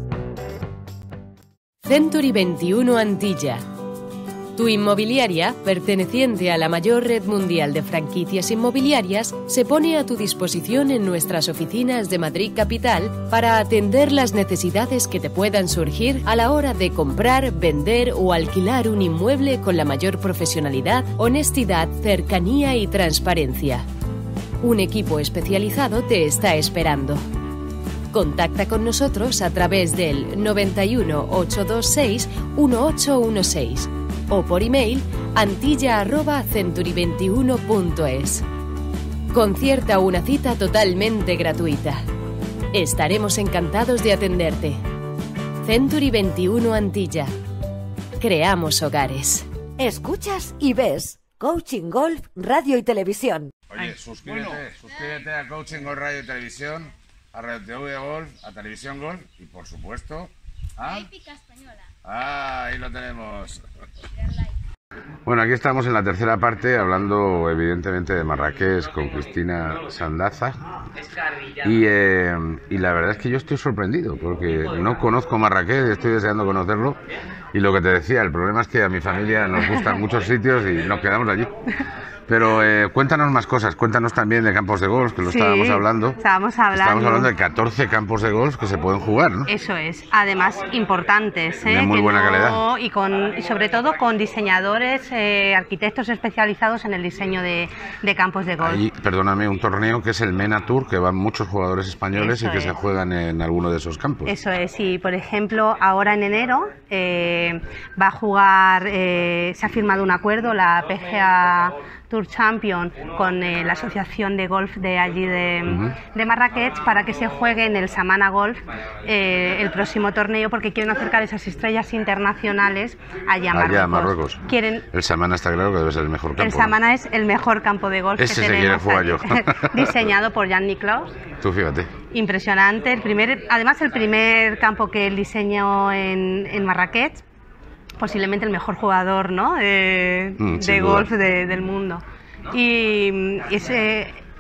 Century veintiuno Antilla. Tu inmobiliaria, perteneciente a la mayor red mundial de franquicias inmobiliarias, se pone a tu disposición en nuestras oficinas de Madrid Capital para atender las necesidades que te puedan surgir a la hora de comprar, vender o alquilar un inmueble con la mayor profesionalidad, honestidad, cercanía y transparencia. Un equipo especializado te está esperando. Contacta con nosotros a través del noventa y uno, ochocientos veintiséis, dieciocho dieciséis o por email antilla arroba century veintiuno punto es. Concierta una cita totalmente gratuita. Estaremos encantados de atenderte. Century veintiuno Antilla. Creamos hogares. Escuchas y ves Coaching Golf, Radio y Televisión. Oye, suscríbete, bueno. suscríbete a Coaching Golf Radio y Televisión, a Radio T V Golf, a Televisión Golf y por supuesto a... Épica Española. Ah, ahí lo tenemos. Bueno, aquí estamos en la tercera parte hablando evidentemente de Marrakech con Cristina Sandaza y, eh, y la verdad es que yo estoy sorprendido porque no conozco Marrakech, estoy deseando conocerlo y lo que te decía, el problema es que a mi familia nos gustan muchos sitios y nos quedamos allí. Pero eh, cuéntanos más cosas, cuéntanos también de campos de golf, que lo sí, estábamos hablando. Estábamos hablando. Estábamos hablando de catorce campos de golf que se pueden jugar, ¿no? Eso es, además importantes. ¿eh? De muy que buena no, calidad. Y, con, y sobre todo con diseñadores, eh, arquitectos especializados en el diseño de, de campos de golf. Hay, perdóname, un torneo que es el MENA Tour, que van muchos jugadores españoles Eso y que es. se juegan en alguno de esos campos. Eso es, y por ejemplo, ahora en enero eh, va a jugar, eh, se ha firmado un acuerdo, la P G A Tour Champion con eh, la asociación de golf de allí de, uh-huh. de Marrakech para que se juegue en el Samana Golf eh, el próximo torneo porque quieren acercar esas estrellas internacionales allá a Marruecos. Allá a Marruecos. Quieren... El Samana está claro que debe ser el mejor campo. El Samana, ¿no? Es el mejor campo de golf Ese que se tenemos quiere jugar yo. diseñado por Jan Nicklaus. Tú fíjate. Impresionante, el primer, además el primer campo que él diseñó en, en Marrakech. Posiblemente el mejor jugador, ¿no? de, mm, de golf de, del mundo. Y ese,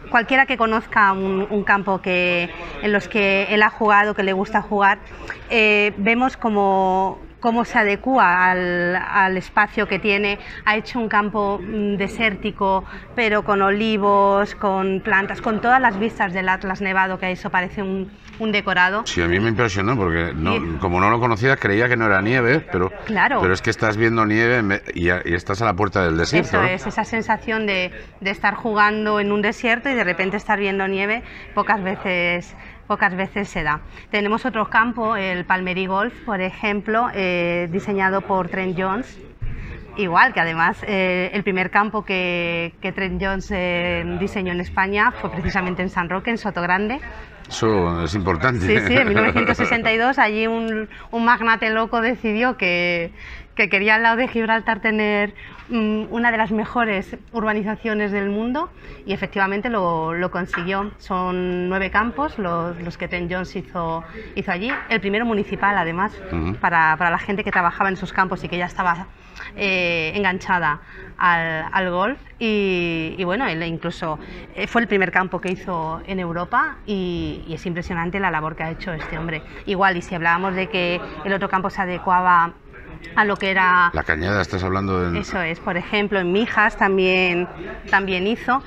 cualquiera que conozca un, un campo que, en los que él ha jugado, que le gusta jugar, eh, vemos como cómo se adecúa al, al espacio que tiene. Ha hecho un campo mm, desértico, pero con olivos, con plantas, con todas las vistas del Atlas Nevado, que eso parece un, un decorado. Sí, a mí me impresionó, porque no, y, como no lo conocía, creía que no era nieve, pero, claro. pero es que estás viendo nieve y, y estás a la puerta del desierto. Eso ¿no? es, esa sensación de, de estar jugando en un desierto y de repente estar viendo nieve, pocas veces... pocas veces se da. Tenemos otro campo, el Palmerí Golf, por ejemplo, eh, diseñado por Trent Jones, igual que además eh, el primer campo que, que Trent Jones eh, diseñó en España fue precisamente en San Roque, en Sotogrande. Eso es importante. Sí, sí, en mil novecientos sesenta y dos allí un, un magnate loco decidió que, que quería al lado de Gibraltar tener um, una de las mejores urbanizaciones del mundo y efectivamente lo, lo consiguió. Son nueve campos los, los que Trent Jones hizo, hizo allí, el primero municipal además, uh-huh. para, para la gente que trabajaba en esos campos y que ya estaba eh, enganchada al, al golf y, y bueno, él incluso eh, fue el primer campo que hizo en Europa y, y es impresionante la labor que ha hecho este hombre. Igual, y si hablábamos de que el otro campo se adecuaba a lo que era... La Cañada, estás hablando de... Eso es, por ejemplo, en Mijas también, también hizo.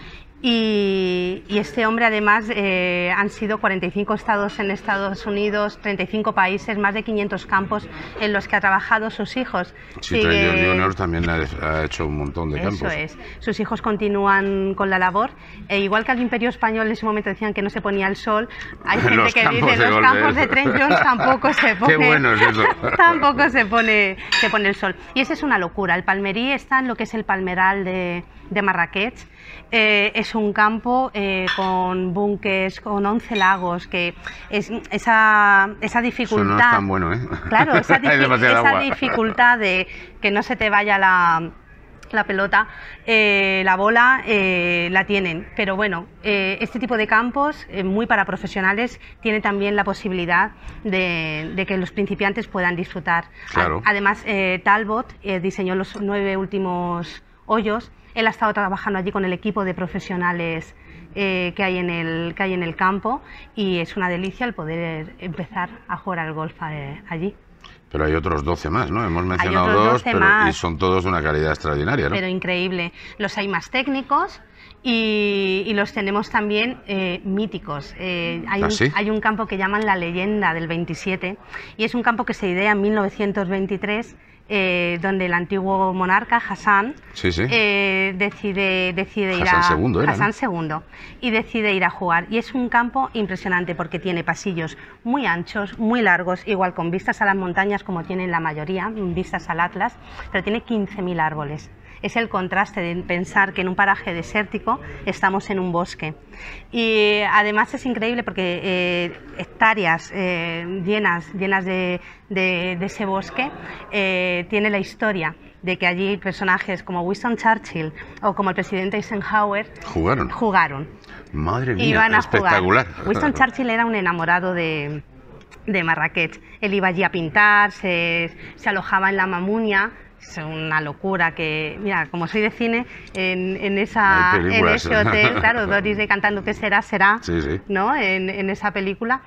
Y, y este hombre además eh, han sido cuarenta y cinco estados en Estados Unidos, treinta y cinco países, más de quinientos campos en los que ha trabajado sus hijos. Sí, Trent Junior también ha, ha hecho un montón de campos. Eso es, sus hijos continúan con la labor, e igual que al Imperio Español en ese momento decían que no se ponía el sol, hay gente los que dice los los campos de Trent Jones tampoco se pone, Qué bueno es eso. tampoco se pone, se pone el sol. Y esa es una locura. El Palmerí está en lo que es el Palmeral de, de Marrakech. Eh, es un campo eh, con búnques, con once lagos, que es esa, esa dificultad... Eso no es tan bueno, ¿eh? Claro, esa, difi esa dificultad de que no se te vaya la, la pelota, eh, la bola, eh, la tienen. Pero bueno, eh, este tipo de campos, eh, muy para profesionales, tiene también la posibilidad de, de que los principiantes puedan disfrutar. Claro. Además, eh, Talbot eh, diseñó los nueve últimos hoyos. Él ha estado trabajando allí con el equipo de profesionales eh, que, hay en el, que hay en el campo y es una delicia el poder empezar a jugar al golf eh, allí. Pero hay otros doce más, ¿no? Hemos mencionado dos, pero, y son todos de una calidad extraordinaria, ¿no? Pero increíble. Los hay más técnicos y, y los tenemos también eh, míticos. Eh, hay, ¿Ah, un, sí? hay un campo que llaman La Leyenda del veintisiete y es un campo que se idea en mil novecientos veintitrés. Eh, donde el antiguo monarca Hassan sí, sí. Eh, decide, decide ir Hassan a segundo, era, Hassan ¿no? segundo y decide ir a jugar y es un campo impresionante porque tiene pasillos muy anchos, muy largos, igual con vistas a las montañas como tienen la mayoría, vistas al Atlas, pero tiene quince mil árboles. Es el contraste de pensar que en un paraje desértico estamos en un bosque. Y además es increíble porque eh, hectáreas eh, llenas, llenas de, de, de ese bosque eh, tiene la historia de que allí personajes como Winston Churchill o como el presidente Eisenhower jugaron. jugaron. Madre mía, Iban a espectacular. Jugar. Winston Churchill era un enamorado de, de Marrakech. Él iba allí a pintar, se, se alojaba en la Mamunia. Es una locura que, mira, como soy de cine, en, en, esa, en ese hotel, claro, Doris Day cantando ¿Qué será? Será, sí, sí. ¿no? En, en esa película.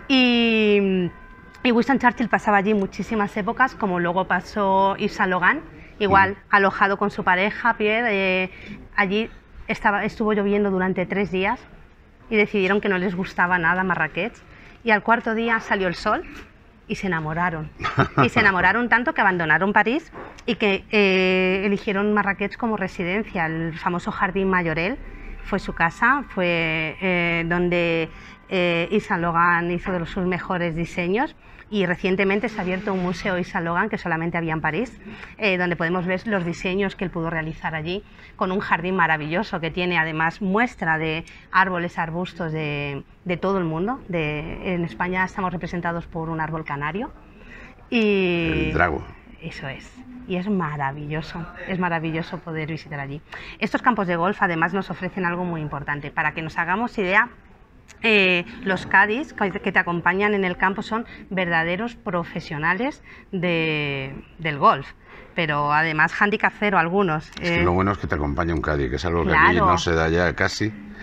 Y, y Winston Churchill pasaba allí muchísimas épocas, como luego pasó Yves Saint Laurent, igual, mm. alojado con su pareja, Pierre. Eh, allí estaba, estuvo lloviendo durante tres días y decidieron que no les gustaba nada Marrakech. Y al cuarto día salió el sol. Y se enamoraron. Y se enamoraron tanto que abandonaron París y que eh, eligieron Marrakech como residencia. El famoso Jardín Mayorel fue su casa, fue eh, donde eh, Yves Saint Laurent hizo de los, sus mejores diseños. Y recientemente se ha abierto un museo Yves Saint Laurent que solamente había en París, eh, donde podemos ver los diseños que él pudo realizar allí, con un jardín maravilloso que tiene además muestra de árboles, arbustos de, de todo el mundo. De, en España estamos representados por un árbol canario. Y el drago. Eso es. Y es maravilloso, es maravilloso poder visitar allí. Estos campos de golf además nos ofrecen algo muy importante. Para que nos hagamos idea, Eh, los caddies que te acompañan en el campo son verdaderos profesionales de, del golf, pero además handicap cero algunos. Es que eh, lo bueno es que te acompaña un caddy, que es algo que claro. aquí no se da ya casi.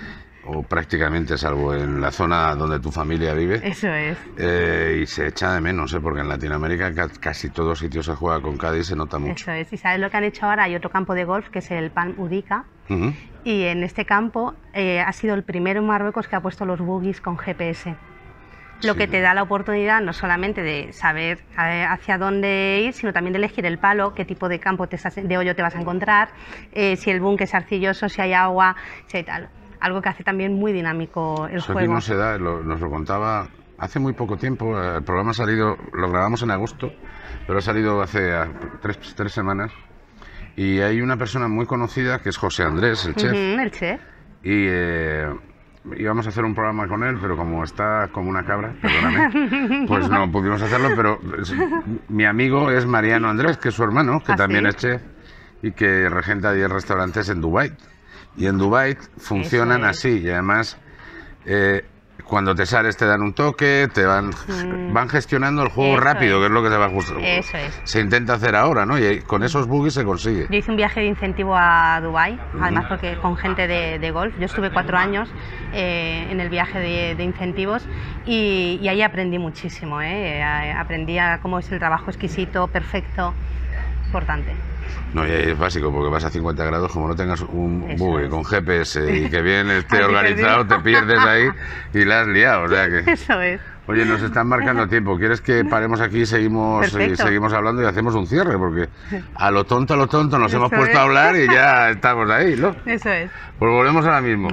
o prácticamente, salvo en la zona donde tu familia vive. Eso es. Eh, y se echa de menos, ¿eh? Porque en Latinoamérica ca casi todos sitios se juega con Cádiz, se nota mucho. Eso es. ¿Y sabes lo que han hecho ahora? Hay otro campo de golf que es el Palm Udica. Uh-huh. Y en este campo eh, ha sido el primero en Marruecos que ha puesto los buggies con G P S. Lo Sí. que te da la oportunidad no solamente de saber eh, hacia dónde ir, sino también de elegir el palo, qué tipo de campo te estás, de hoyo te vas a encontrar, eh, si el bunk es arcilloso, si hay agua, si hay tal. Algo que hace también muy dinámico el Eso juego. aquí no se da, lo- nos lo contaba hace muy poco tiempo. eh, El programa ha salido, lo grabamos en agosto, pero ha salido hace ah, tres, tres semanas. Y hay una persona muy conocida que es José Andrés, el chef. Ujú, el chef. Y eh, íbamos a hacer un programa con él, pero como está como una cabra, perdóname, pues no pudimos hacerlo. Pero es- mi amigo es Mariano Andrés, que es su hermano, que ¿Ah, también sí? es chef y que regenta diez restaurantes en Dubái. Y en Dubái funcionan Eso es. así, y además eh, cuando te sales te dan un toque, te van, Mm. van gestionando el juego Eso rápido, es. que es lo que se va justo. Eso es. Se intenta hacer ahora, ¿no? Y con esos buggies se consigue. Yo hice un viaje de incentivo a Dubái, además porque con gente de, de golf. Yo estuve cuatro años eh, en el viaje de, de incentivos y, y ahí aprendí muchísimo. ¿eh? A- Aprendí a cómo es el trabajo exquisito, perfecto, importante. No, y ahí es básico, porque vas a cincuenta grados, como no tengas un Eso buggy es. con G P S y que bien esté Así que organizado, sí. te pierdes ahí y la has liado. O sea que... Eso es. Oye, nos están marcando tiempo. ¿Quieres que paremos aquí y seguimos, y Perfecto. seguimos hablando y hacemos un cierre? Porque a lo tonto, a lo tonto nos Eso hemos puesto es. a hablar y ya estamos ahí, ¿no? Eso es. Pues volvemos ahora mismo.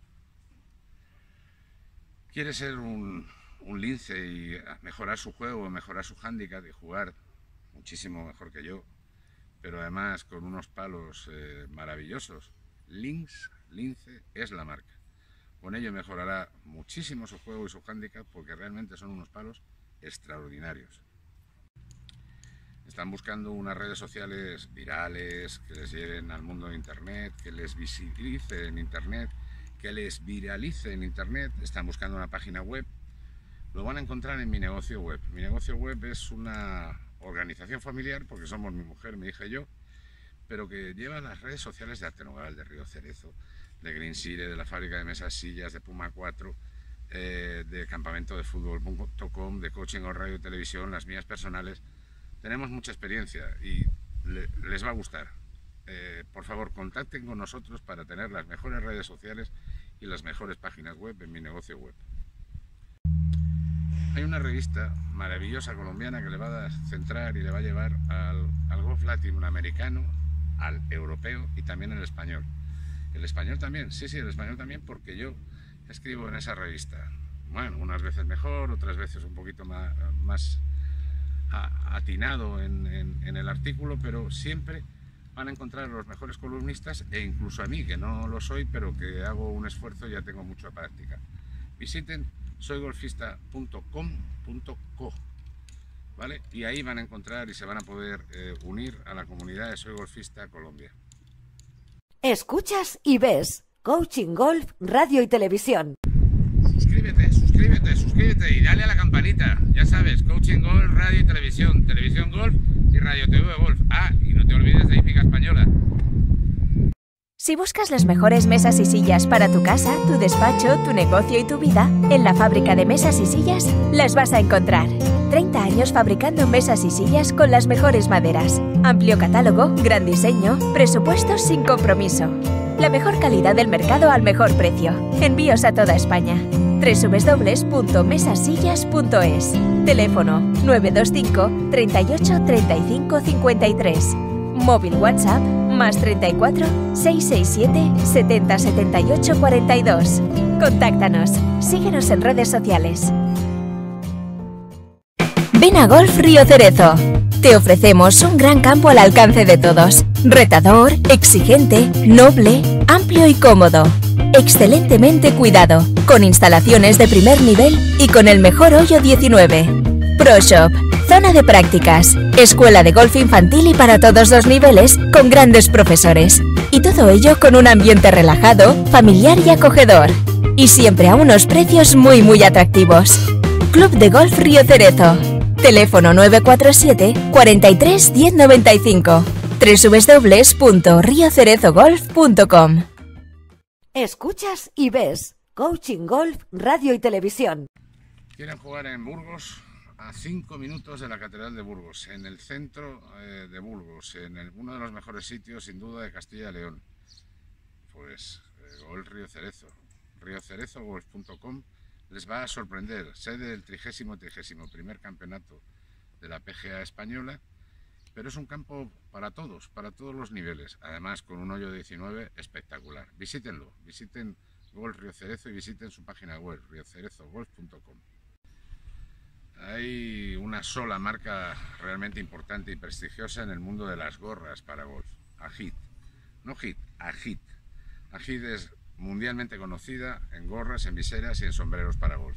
Quiere ser un, un lince y mejorar su juego, mejorar su hándicap y jugar muchísimo mejor que yo, pero además con unos palos eh, maravillosos. Lynx, Lince es la marca. Con ello mejorará muchísimo su juego y su hándicap porque realmente son unos palos extraordinarios. Están buscando unas redes sociales virales que les lleven al mundo de Internet, que les visibilice en Internet, que les viralice en Internet. Están buscando una página web. Lo van a encontrar en Mi Negocio Web. Mi Negocio Web es una organización familiar, porque somos mi mujer, mi hija y yo, pero que lleva las redes sociales de Arte Nogal, de Río Cerezo, de Green Sire, de la fábrica de mesas sillas, de Puma cuatro, eh, de campamento de fútbol punto com, de coaching o radio y televisión, las mías personales. Tenemos mucha experiencia y le, les va a gustar. Eh, por favor, contacten con nosotros para tener las mejores redes sociales y las mejores páginas web en Mi Negocio Web. Hay una revista maravillosa colombiana que le va a centrar y le va a llevar al, al golf latinoamericano, al europeo y también al español. El español también, sí, sí, el español también, porque yo escribo en esa revista. Bueno, unas veces mejor, otras veces un poquito más, más a, atinado en, en, en el artículo, pero siempre van a encontrar los mejores columnistas e incluso a mí, que no lo soy, pero que hago un esfuerzo y ya tengo mucha práctica. Visiten soy golfista punto com punto co, ¿vale? Y ahí van a encontrar y se van a poder eh, unir a la comunidad de Soy Golfista Colombia. Escuchas y ves Coaching Golf, Radio y Televisión. Suscríbete, suscríbete, suscríbete y dale a la campanita. Ya sabes, Coaching Golf, Radio y Televisión, Televisión Golf y Radio T V Golf. Ah, y no te olvides de Hípica Española. Si buscas las mejores mesas y sillas para tu casa, tu despacho, tu negocio y tu vida, en la fábrica de mesas y sillas las vas a encontrar. treinta años fabricando mesas y sillas con las mejores maderas. Amplio catálogo, gran diseño, presupuestos sin compromiso. La mejor calidad del mercado al mejor precio. Envíos a toda España. doble u doble u doble u punto mesasillas punto es. Teléfono nueve dos cinco, treinta y ocho, treinta y cinco, cincuenta y tres. Móvil WhatsApp más treinta y cuatro, seiscientos sesenta y siete, setenta, setenta y ocho, cuarenta y dos. Contáctanos. Síguenos en redes sociales. Ven a Golf Río Cerezo. Te ofrecemos un gran campo al alcance de todos. Retador, exigente, noble, amplio y cómodo. Excelentemente cuidado, con instalaciones de primer nivel y con el mejor hoyo diecinueve. Pro Shop, zona de prácticas, escuela de golf infantil y para todos los niveles, con grandes profesores. Y todo ello con un ambiente relajado, familiar y acogedor. Y siempre a unos precios muy muy atractivos. Club de Golf Río Cerezo. Teléfono nueve cuatro siete, cuarenta y tres, diez noventa y cinco. doble u doble u doble u punto rio cerezo golf punto com. Escuchas y ves Coaching Golf, Radio y Televisión. Quieren jugar en Burgos, a cinco minutos de la Catedral de Burgos, en el centro eh, de Burgos, en el, uno de los mejores sitios sin duda de Castilla y León. Pues eh, Golf Río Cerezo, río cerezo golf punto com, les va a sorprender, sede del trigésimo trigésimo primer campeonato de la P G A española, pero es un campo para todos, para todos los niveles, además con un hoyo diecinueve espectacular. Visítenlo, visiten Golf Río Cerezo y visiten su página web, río cerezo golf punto com. Hay una sola marca realmente importante y prestigiosa en el mundo de las gorras para golf, Agit. No Hit, Agit. Agit es mundialmente conocida en gorras, en viseras y en sombreros para golf.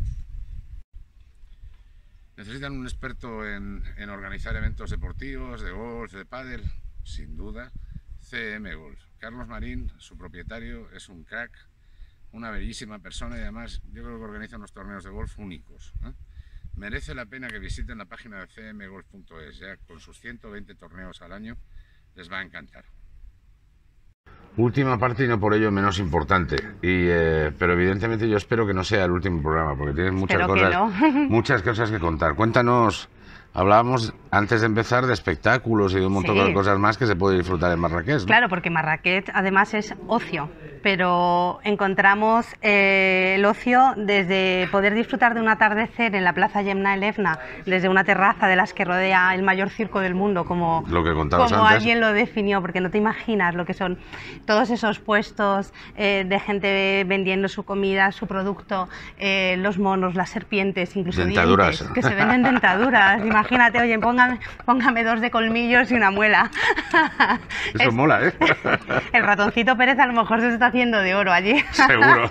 ¿Necesitan un experto en, en organizar eventos deportivos, de golf, de pádel? Sin duda, C M Golf. Carlos Marín, su propietario, es un crack, una bellísima persona y además yo creo que organiza unos torneos de golf únicos, ¿eh? Merece la pena que visiten la página de c m golf punto es, ya con sus ciento veinte torneos al año les va a encantar. Última parte y no por ello menos importante, y, eh, pero evidentemente yo espero que no sea el último programa porque tienes muchas Espero cosas, que no. muchas cosas que contar. Cuéntanos, hablábamos antes de empezar de espectáculos y de un montón Sí. de cosas más que se puede disfrutar en Marrakech, ¿no? Claro, porque Marrakech además es ocio, pero encontramos eh, el ocio desde poder disfrutar de un atardecer en la Plaza Yemna El Efna, desde una terraza de las que rodea el mayor circo del mundo, como, Lo que contabas como antes. alguien lo definió, porque no te imaginas lo que son todos esos puestos eh, de gente vendiendo su comida, su producto, eh, los monos, las serpientes, incluso Dentaduras. dientes, que se venden dentaduras. Imagínate, oye, póngame, póngame dos de colmillos y una muela. Eso Es- mola, ¿eh? El ratoncito Pérez a lo mejor se está haciendo de oro allí. Seguro.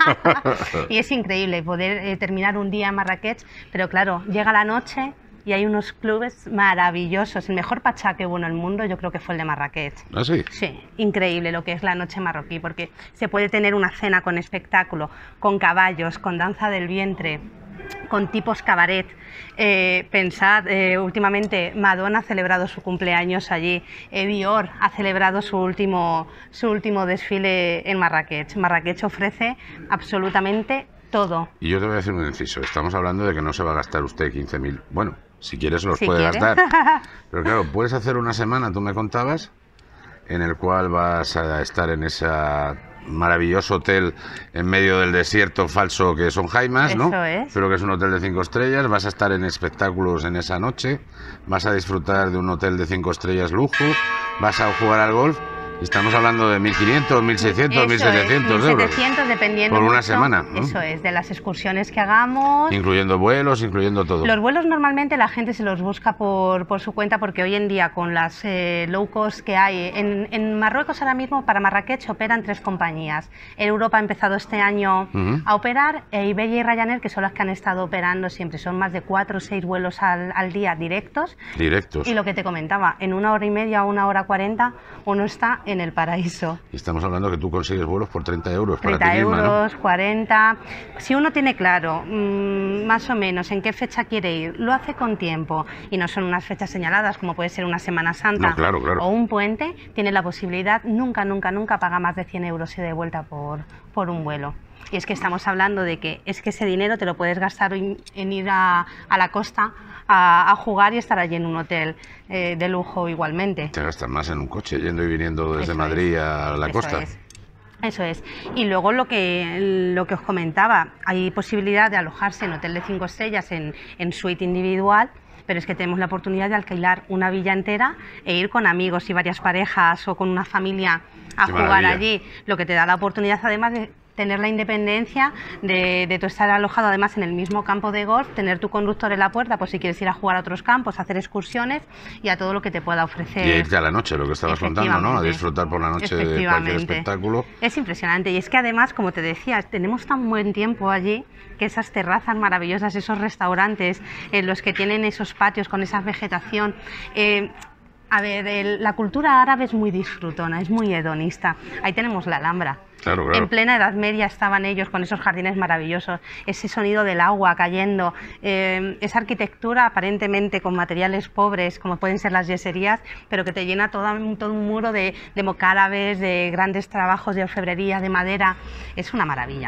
Y es increíble poder eh, terminar un día en Marrakech, pero claro, llega la noche y hay unos clubes maravillosos. El mejor pachá que hubo en el mundo yo creo que fue el de Marrakech. ¿Ah, sí? Sí, increíble lo que es la noche marroquí, porque se puede tener una cena con espectáculo, con caballos, con danza del vientre, con tipos cabaret. Eh, pensad, eh, últimamente Madonna ha celebrado su cumpleaños allí, eh, Dior ha celebrado su último, su último desfile en Marrakech. Marrakech ofrece absolutamente todo. Y yo te voy a decir un inciso, estamos hablando de que no se va a gastar usted quince mil, bueno, si quieres los Si puede quiere. gastar, pero claro, puedes hacer una semana, tú me contabas, en el cual vas a estar en ese maravilloso hotel en medio del desierto falso que son Jaimas, ¿no? Eso es. Pero que es un hotel de cinco estrellas, vas a estar en espectáculos en esa noche, vas a disfrutar de un hotel de cinco estrellas lujo, vas a jugar al golf. Estamos hablando de mil quinientos, mil seiscientos, Eso mil setecientos es, euros. mil setecientos dependiendo Por una mucho, semana, ¿no? Eso es, de las excursiones que hagamos. Incluyendo vuelos, incluyendo todo. Los vuelos normalmente la gente se los busca por, por su cuenta porque hoy en día con las eh, low cost que hay, en, en Marruecos ahora mismo para Marrakech operan tres compañías. Europa ha empezado este año Ujú. a operar, e Iberia y Ryanair, que son las que han estado operando siempre, son más de cuatro o seis vuelos al, al día directos. Directos. Y lo que te comentaba, en una hora y media o una hora cuarenta uno está en el paraíso. Y estamos hablando que tú consigues vuelos por treinta euros para treinta ti misma, ¿no? euros, cuarenta. Si uno tiene claro mmm, más o menos en qué fecha quiere ir, lo hace con tiempo y no son unas fechas señaladas como puede ser una Semana Santa No, claro, claro. o un puente, tiene la posibilidad, nunca, nunca, nunca paga más de cien euros y de vuelta por, por un vuelo. Y es que estamos hablando de que es que ese dinero te lo puedes gastar en, en ir a, a la costa a, a jugar y estar allí en un hotel eh, de lujo igualmente. Te gastas más en un coche yendo y viniendo desde Eso Madrid es. a la Eso costa. es. Eso es. Y luego lo que, lo que os comentaba, hay posibilidad de alojarse en hotel de cinco estrellas en, en suite individual, pero es que tenemos la oportunidad de alquilar una villa entera e ir con amigos y varias parejas o con una familia a Qué jugar maravilla. allí, lo que te da la oportunidad además de tener la independencia de, de tú estar alojado además en el mismo campo de golf, tener tu conductor en la puerta por si quieres ir a jugar a otros campos, hacer excursiones y a todo lo que te pueda ofrecer. Y a irte a la noche, lo que estabas contando, ¿no? A Efectivamente. disfrutar por la noche de cualquier Efectivamente. espectáculo. Es impresionante y es que además, como te decía, tenemos tan buen tiempo allí que esas terrazas maravillosas, esos restaurantes, eh, los que tienen esos patios con esa vegetación. Eh, a ver, el- la cultura árabe es muy disfrutona, es muy hedonista. Ahí tenemos la Alhambra. Claro, claro. En plena Edad Media estaban ellos con esos jardines maravillosos, ese sonido del agua cayendo, eh, esa arquitectura aparentemente con materiales pobres, como pueden ser las yeserías, pero que te llena toda, todo un muro de, de mocárabes, de grandes trabajos de orfebrería, de madera. Es una maravilla.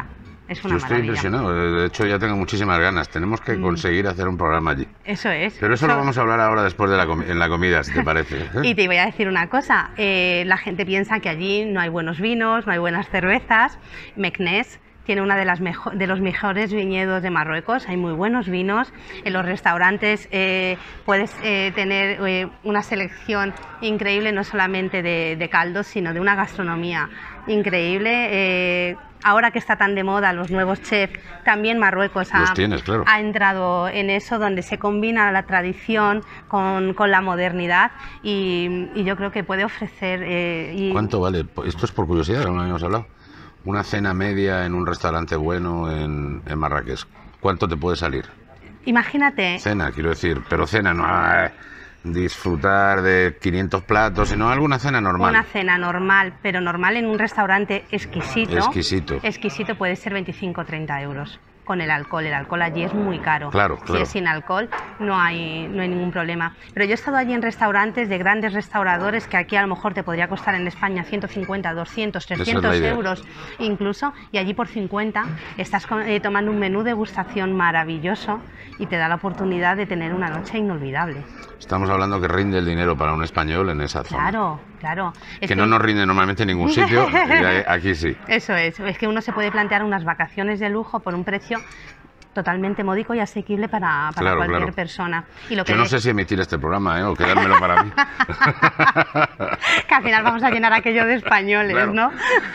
Es una Yo estoy maravilla. impresionado, de hecho ya tengo muchísimas ganas. Tenemos que conseguir hacer un programa allí. Eso es. Pero eso lo vamos a hablar ahora después de la comi- en la comida, si te parece. ¿eh? Y te voy a decir una cosa, eh, la gente piensa que allí no hay buenos vinos, no hay buenas cervezas. Meknès tiene uno de, las mejo- de los mejores viñedos de Marruecos, hay muy buenos vinos. En los restaurantes eh, puedes eh, tener eh, una selección increíble, no solamente de, de caldos, sino de una gastronomía increíble. Eh, ahora que está tan de moda los nuevos chefs, también Marruecos ha, Los tienes, claro. ha entrado en eso, donde se combina la tradición con, con la modernidad, y, y yo creo que puede ofrecer... Eh, y ¿Cuánto vale? Esto es por curiosidad, no habíamos hablado. Una cena media en un restaurante bueno en, en Marrakech, ¿cuánto te puede salir? Imagínate, Cena, quiero decir, pero cena no... ah, disfrutar de quinientos platos, sino alguna cena normal. una cena normal, pero normal en un restaurante exquisito. Exquisito. Exquisito puede ser veinticinco o treinta euros. Con el alcohol, el alcohol allí es muy caro. Claro, Si claro. es sin alcohol no hay, no hay ningún problema. Pero yo he estado allí en restaurantes de grandes restauradores que aquí a lo mejor te podría costar en España ciento cincuenta, doscientos, Esa es la trescientos idea. euros incluso, y allí por cincuenta estás con- eh, tomando un menú degustación maravilloso y te da la oportunidad de tener una noche inolvidable. Estamos hablando que rinde el dinero para un español en esa zona. Claro, claro. Es Que no nos rinde normalmente en ningún sitio, y aquí sí. Eso es, es que uno se puede plantear unas vacaciones de lujo por un precio totalmente módico y asequible para, para Claro, cualquier claro. persona. Y lo que Yo no de- sé si emitir este programa, ¿eh? O quedármelo para mí. que al final vamos a llenar aquello de españoles, Claro. ¿no?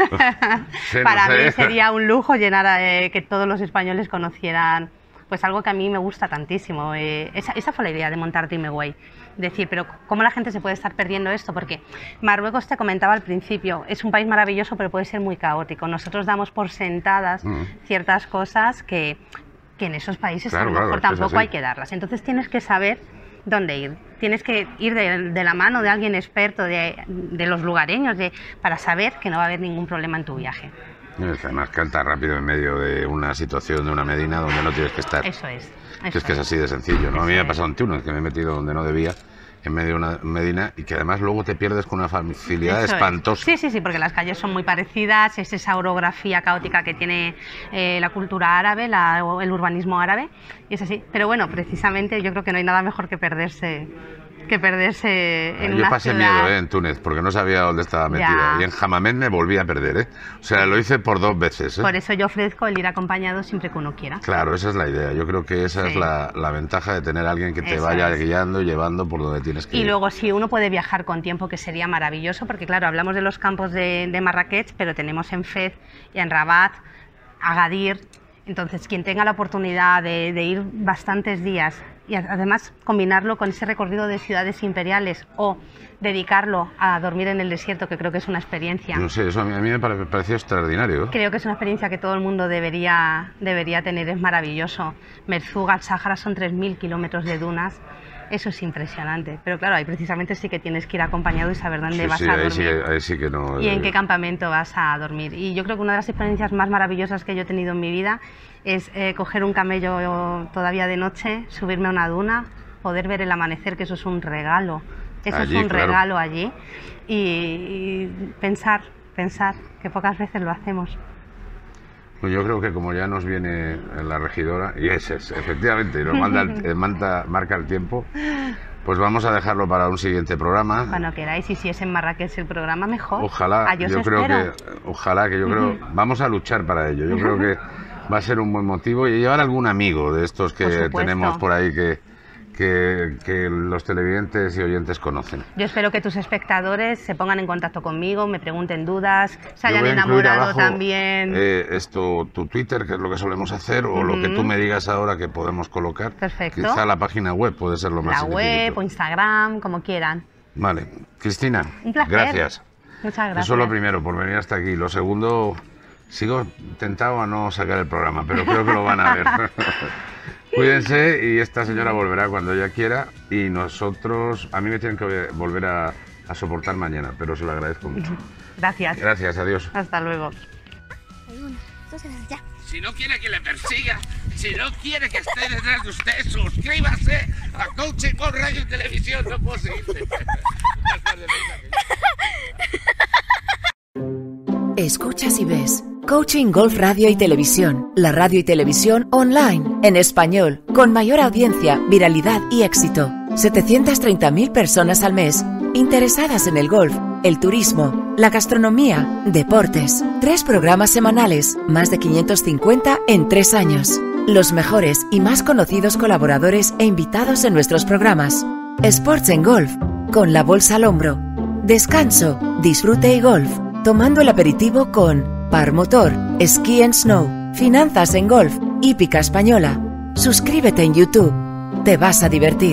Sí, no Para sé. mí sería un lujo llenar a, eh, que todos los españoles conocieran pues algo que a mí me gusta tantísimo. Eh, esa, esa fue la idea de montar Dream Away. Decir, pero ¿cómo la gente se puede estar perdiendo esto? Porque Marruecos, te comentaba al principio, es un país maravilloso, pero puede ser muy caótico. Nosotros damos por sentadas Mm. ciertas cosas que, que en esos países Claro, a lo claro, mejor es que es tampoco así. hay que darlas. Entonces tienes que saber dónde ir. Tienes que ir de, de la mano de alguien experto, de, de los lugareños, de, para saber que no va a haber ningún problema en tu viaje. Además canta rápido en medio de una situación, de una medina donde no tienes que estar. Eso es. Que eso es que es es. así de sencillo, ¿no? A mí me Eso ha es. pasado en Túnez, que me he metido donde no debía, en medio de una medina, y que además luego te pierdes con una facilidad Eso es. espantosa. Sí, sí, sí, porque las calles son muy parecidas, es esa orografía caótica que tiene eh, la cultura árabe, la- el urbanismo árabe, y es así. Pero bueno, precisamente yo creo que no hay nada mejor que perderse, que perderse en Yo una pasé ciudad. miedo, ¿eh? En Túnez, porque no sabía dónde estaba metida. Ya. Y en Hammamet me volví a perder, ¿eh? O sea, lo hice por dos veces, ¿eh? Por eso yo ofrezco el ir acompañado siempre que uno quiera. Claro, esa es la idea. Yo creo que esa es Sí. la, la ventaja de tener a alguien que te Eso vaya es. guiando, llevando por donde tienes que Y ir. luego si uno puede viajar con tiempo, que sería maravilloso, porque claro, hablamos de los campos de, de Marrakech, pero tenemos en Fez, y en Rabat, Agadir. Entonces, quien tenga la oportunidad de, de ir bastantes días y a- además combinarlo con ese recorrido de ciudades imperiales o dedicarlo a dormir en el desierto, que creo que es una experiencia. No sé, eso a mí, a mí me pare- pareció extraordinario. ¿eh? Creo que es una experiencia que todo el mundo debería, debería tener, es maravilloso. Merzouga al Sáhara son tres mil kilómetros de dunas, eso es impresionante. Pero claro, ahí precisamente sí que tienes que ir acompañado y saber dónde Sí, vas sí, a ahí dormir. sí, que, ahí sí que no. Y en eh, qué campamento vas a dormir. Y yo creo que una de las experiencias más maravillosas que yo he tenido en mi vida es eh, coger un camello todavía de noche, subirme a una duna, poder ver el amanecer, que eso es un regalo. Eso Allí, es un claro. regalo allí. Y, y pensar, pensar que pocas veces lo hacemos. Pues yo creo que como ya nos viene la regidora, y ese es, efectivamente, y nos manda el- eh, manda- marca el tiempo, pues vamos a dejarlo para un siguiente programa. Cuando queráis, y si es en Marrakech el programa, mejor. Ojalá, Allí os yo creo espero. que, ojalá que yo creo, vamos a luchar para ello. Yo creo que va a ser un buen motivo y llevar algún amigo de estos que Por supuesto. tenemos por ahí que, que, que los televidentes y oyentes conocen. Yo espero que tus espectadores se pongan en contacto conmigo, me pregunten dudas, se Yo hayan voy a incluir enamorado abajo, también. eh, esto, tu Twitter, que es lo que solemos hacer, o lo que tú Ujú. me digas ahora que podemos colocar. Perfecto. Quizá la página web puede ser lo más La web sencillito. o Instagram, como quieran. Vale, Cristina, Un placer. gracias. Muchas gracias. Eso es lo primero, por venir hasta aquí. Lo segundo, sigo tentado a no sacar el programa, pero creo que lo van a ver. Cuídense y esta señora volverá cuando ella quiera y nosotros, a mí me tienen que volver a, a soportar mañana, pero se lo agradezco mucho. Gracias. Gracias, adiós. Hasta luego. Si no quiere que le persiga, si no quiere que esté detrás de usted, suscríbase a Coaching Golf Radio y Televisión. No puedo seguirte. Escuchas y ves Coaching Golf Radio y Televisión, la radio y televisión online, en español, con mayor audiencia, viralidad y éxito. setecientas treinta mil personas al mes, interesadas en el golf, el turismo, la gastronomía, deportes. Tres programas semanales, más de quinientos cincuenta en tres años. Los mejores y más conocidos colaboradores e invitados en nuestros programas. Sports en Golf, con la bolsa al hombro. Descanso, disfrute y golf, tomando el aperitivo con Par Motor, Ski and Snow, Finanzas en Golf, Hípica Española. Suscríbete en YouTube, te vas a divertir.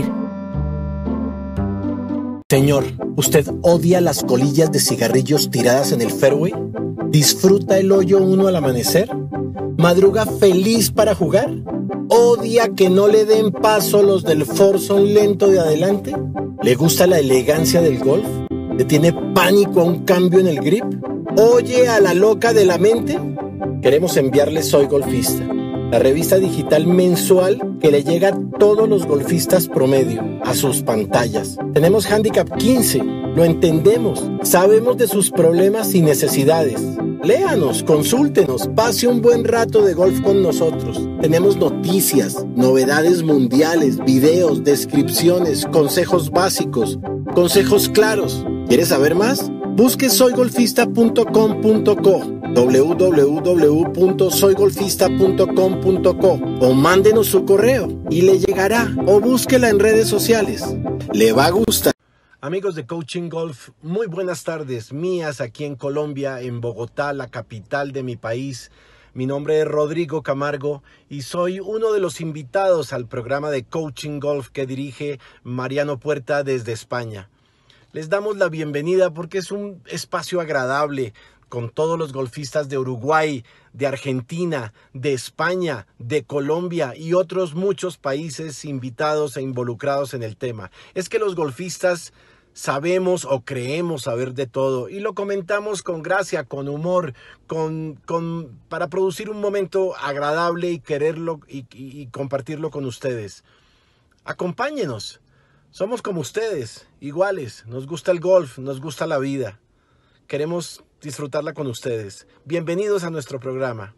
Señor, ¿usted odia las colillas de cigarrillos tiradas en el fairway? ¿Disfruta el hoyo uno al amanecer? ¿Madruga feliz para jugar? ¿Odia que no le den paso los del foursome lento de adelante? ¿Le gusta la elegancia del golf? ¿Le tiene pánico a un cambio en el grip? ¿Oye a la loca de la mente? Queremos enviarle Soy Golfista, la revista digital mensual que le llega a todos los golfistas promedio, a sus pantallas. Tenemos Handicap quince, lo entendemos, sabemos de sus problemas y necesidades. Léanos, consúltenos, pase un buen rato de golf con nosotros. Tenemos noticias, novedades mundiales, videos, descripciones, consejos básicos, consejos claros. ¿Quieres saber más? Busque soy golfista punto com punto co, w w w punto soy golfista punto com punto co o mándenos su correo y le llegará, o búsquela en redes sociales. Le va a gustar. Amigos de Coaching Golf, muy buenas tardes mías aquí en Colombia, en Bogotá, la capital de mi país. Mi nombre es Rodrigo Camargo y soy uno de los invitados al programa de Coaching Golf que dirige Mariano Puerta desde España. Les damos la bienvenida porque es un espacio agradable con todos los golfistas de Uruguay, de Argentina, de España, de Colombia y otros muchos países invitados e involucrados en el tema. Es que los golfistas sabemos o creemos saber de todo y lo comentamos con gracia, con humor, con, con, para producir un momento agradable y quererlo y, y, y compartirlo con ustedes. Acompáñenos. Somos como ustedes, iguales, nos gusta el golf, nos gusta la vida. Queremos disfrutarla con ustedes. Bienvenidos a nuestro programa.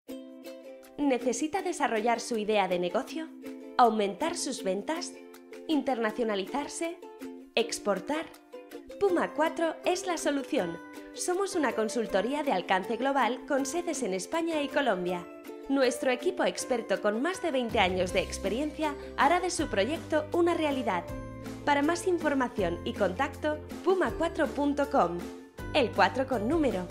¿Necesita desarrollar su idea de negocio? ¿Aumentar sus ventas? ¿Internacionalizarse? ¿Exportar? Puma cuatro es la solución. Somos una consultoría de alcance global con sedes en España y Colombia. Nuestro equipo experto con más de veinte años de experiencia hará de su proyecto una realidad. Para más información y contacto, puma cuatro punto com. El cuatro con número.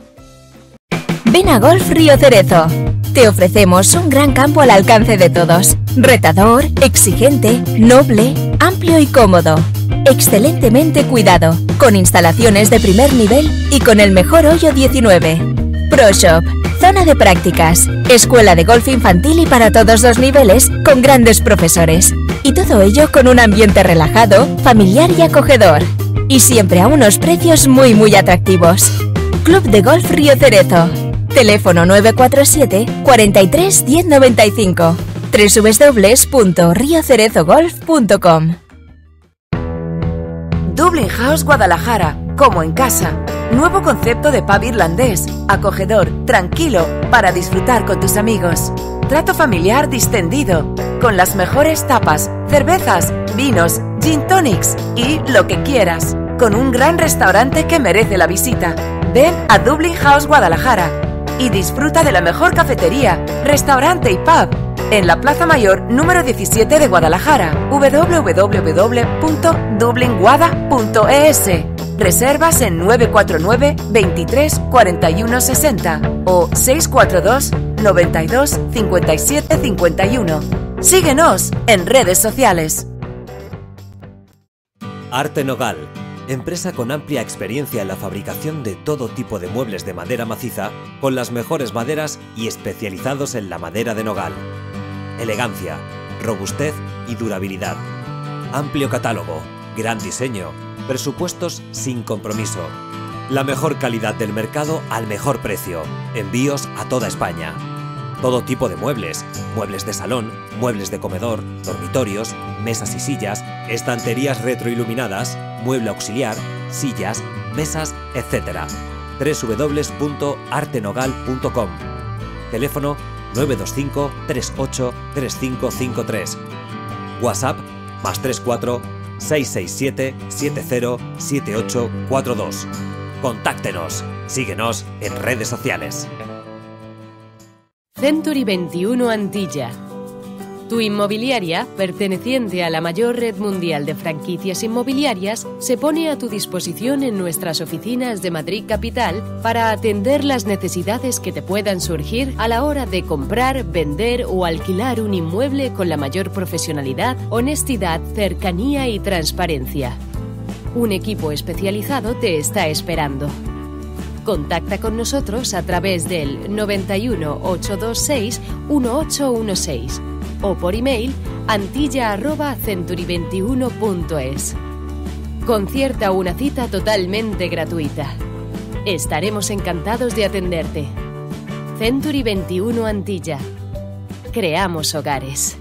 Ven a Golf Río Cerezo. Te ofrecemos un gran campo al alcance de todos. Retador, exigente, noble, amplio y cómodo. Excelentemente cuidado, con instalaciones de primer nivel y con el mejor hoyo diecinueve. Pro Shop, zona de prácticas, escuela de golf infantil y para todos los niveles, con grandes profesores. Y todo ello con un ambiente relajado, familiar y acogedor. Y siempre a unos precios muy muy atractivos. Club de Golf Río Cerezo. Teléfono nueve cuatro siete, cuarenta y tres, diez noventa y cinco. doble u doble u doble u punto rio cerezo golf punto com. Dublin House Guadalajara, como en casa. Nuevo concepto de pub irlandés, acogedor, tranquilo, para disfrutar con tus amigos. Trato familiar distendido, con las mejores tapas, cervezas, vinos, gin tonics y lo que quieras. Con un gran restaurante que merece la visita. Ven a Dublin House Guadalajara y disfruta de la mejor cafetería, restaurante y pub en la Plaza Mayor número diecisiete de Guadalajara. w w w punto dublin guada punto e s. Reservas en nueve cuatro nueve, veintitrés, cuarenta y uno sesenta o seis cuatro dos, noventa y dos, cincuenta y siete cincuenta y uno. Síguenos en redes sociales. Arte Nogal, empresa con amplia experiencia en la fabricación de todo tipo de muebles de madera maciza con las mejores maderas y especializados en la madera de nogal. Elegancia, robustez y durabilidad. Amplio catálogo, gran diseño, presupuestos sin compromiso. La mejor calidad del mercado al mejor precio. Envíos a toda España. Todo tipo de muebles, muebles de salón, muebles de comedor, dormitorios, mesas y sillas, estanterías retroiluminadas, mueble auxiliar, sillas, mesas, etcétera. doble u doble u doble u punto arte nogal punto com. Teléfono nueve dos cinco, tres ocho, tres cinco cinco tres. WhatsApp más tres cuatro, seis seis siete, siete cero, siete ocho cuatro dos. Contáctenos. Síguenos en redes sociales. Century veintiuno Antilla. Tu inmobiliaria, perteneciente a la mayor red mundial de franquicias inmobiliarias, se pone a tu disposición en nuestras oficinas de Madrid Capital para atender las necesidades que te puedan surgir a la hora de comprar, vender o alquilar un inmueble con la mayor profesionalidad, honestidad, cercanía y transparencia. Un equipo especializado te está esperando. Contacta con nosotros a través del noventa y uno, ochocientos veintiséis, dieciocho dieciséis o por email antilla arroba century veintiuno punto es. Concierta una cita totalmente gratuita. Estaremos encantados de atenderte. Century veintiuno Antilla. Creamos hogares.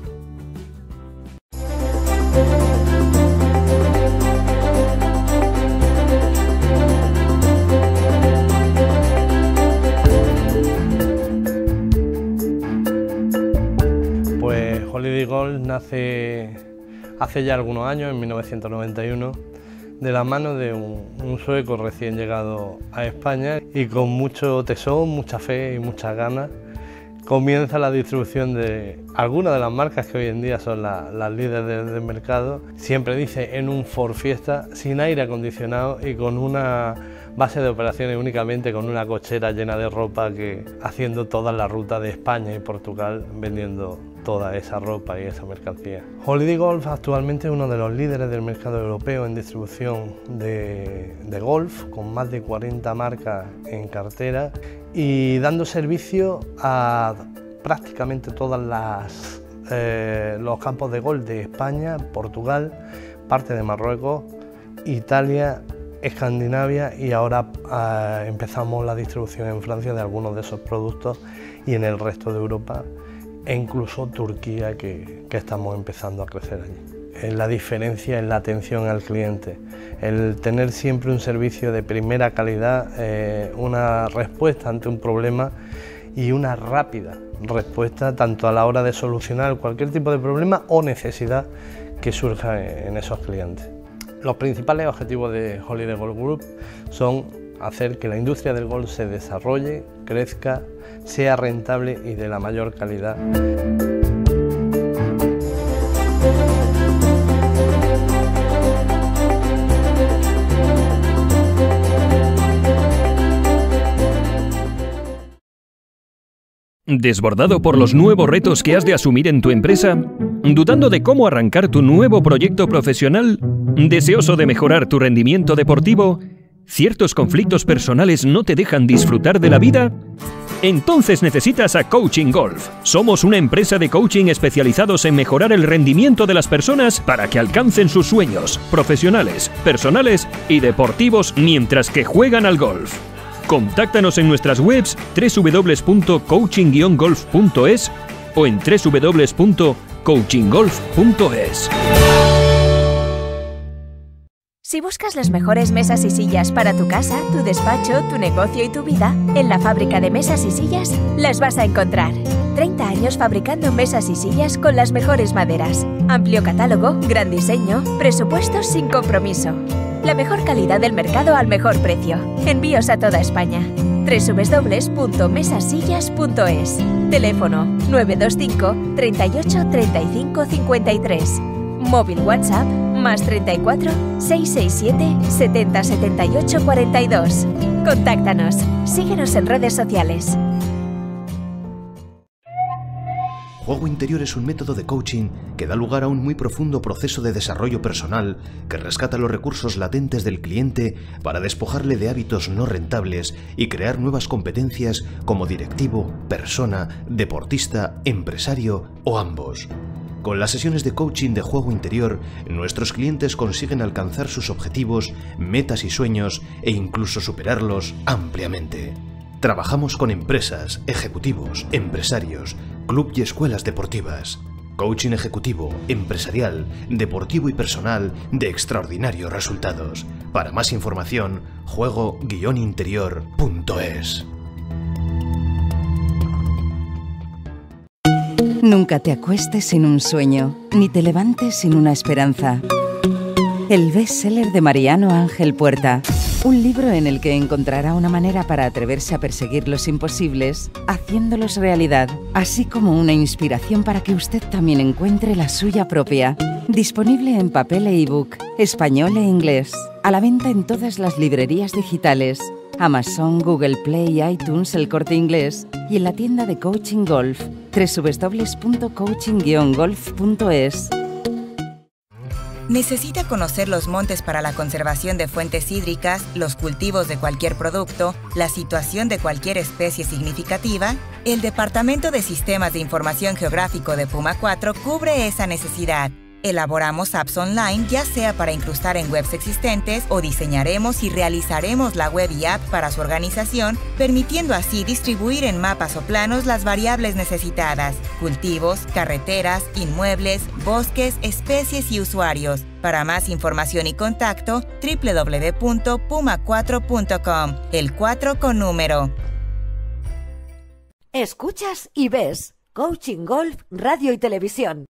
Holiday Golf nace hace ya algunos años, en mil novecientos noventa y uno, de la mano de un, un sueco recién llegado a España, y con mucho tesón, mucha fe y muchas ganas comienza la distribución de algunas de las marcas que hoy en día son la, las líderes del, del mercado. Siempre dice en un Ford Fiesta, sin aire acondicionado y con una base de operaciones únicamente con una cochera llena de ropa, que haciendo toda la ruta de España y Portugal vendiendo toda esa ropa y esa mercancía. Holiday Golf actualmente es uno de los líderes del mercado europeo en distribución de, de golf, con más de cuarenta marcas en cartera y dando servicio a prácticamente todas las eh, los campos de golf de España, Portugal, parte de Marruecos, Italia, Escandinavia, y ahora eh, empezamos la distribución en Francia de algunos de esos productos y en el resto de Europa e incluso Turquía, que, que estamos empezando a crecer allí. La diferencia en la atención al cliente, el tener siempre un servicio de primera calidad, eh, una respuesta ante un problema y una rápida respuesta tanto a la hora de solucionar cualquier tipo de problema o necesidad que surja en esos clientes. Los principales objetivos de Holiday Golf Group son hacer que la industria del golf se desarrolle, crezca, sea rentable y de la mayor calidad. ¿Desbordado por los nuevos retos que has de asumir en tu empresa? ¿Dudando de cómo arrancar tu nuevo proyecto profesional? ¿Deseoso de mejorar tu rendimiento deportivo? ¿Ciertos conflictos personales no te dejan disfrutar de la vida? Entonces necesitas a Coaching Golf. Somos una empresa de coaching especializados en mejorar el rendimiento de las personas para que alcancen sus sueños profesionales, personales y deportivos mientras que juegan al golf. Contáctanos en nuestras webs doble u doble u doble u punto coaching guion golf punto es o en doble u doble u doble u punto coaching golf punto es. Si buscas las mejores mesas y sillas para tu casa, tu despacho, tu negocio y tu vida, en la fábrica de mesas y sillas las vas a encontrar. treinta años fabricando mesas y sillas con las mejores maderas. Amplio catálogo, gran diseño, presupuestos sin compromiso. La mejor calidad del mercado al mejor precio. Envíos a toda España. doble u doble u doble u punto mesasillas punto es. Teléfono nueve dos cinco, treinta y ocho, treinta y cinco, cincuenta y tres. Móvil WhatsApp más treinta y cuatro, seiscientos sesenta y siete, setenta, setenta y ocho, cuarenta y dos. Contáctanos. Síguenos en redes sociales. Juego Interior es un método de coaching que da lugar a un muy profundo proceso de desarrollo personal que rescata los recursos latentes del cliente para despojarle de hábitos no rentables y crear nuevas competencias como directivo, persona, deportista, empresario o ambos. Con las sesiones de coaching de Juego Interior, nuestros clientes consiguen alcanzar sus objetivos, metas y sueños e incluso superarlos ampliamente. Trabajamos con empresas, ejecutivos, empresarios, club y escuelas deportivas. Coaching ejecutivo, empresarial, deportivo y personal de extraordinarios resultados. Para más información, juego guion interior punto es. Nunca te acuestes sin un sueño, ni te levantes sin una esperanza. El bestseller de Mariano Ángel Puerta. Un libro en el que encontrará una manera para atreverse a perseguir los imposibles, haciéndolos realidad, así como una inspiración para que usted también encuentre la suya propia. Disponible en papel e ebook, español e inglés. A la venta en todas las librerías digitales. Amazon, Google Play, iTunes, El Corte Inglés y en la tienda de Coaching Golf, doble u doble u doble u punto coaching guion golf punto es. ¿Necesita conocer los montes para la conservación de fuentes hídricas, los cultivos de cualquier producto, la situación de cualquier especie significativa? El Departamento de Sistemas de Información Geográfico de Puma cuatro cubre esa necesidad. Elaboramos apps online, ya sea para incrustar en webs existentes o diseñaremos y realizaremos la web y app para su organización, permitiendo así distribuir en mapas o planos las variables necesitadas: cultivos, carreteras, inmuebles, bosques, especies y usuarios. Para más información y contacto, doble u doble u doble u punto puma cuatro punto com, el cuatro con número. Escuchas y ves Coaching Golf Radio y Televisión.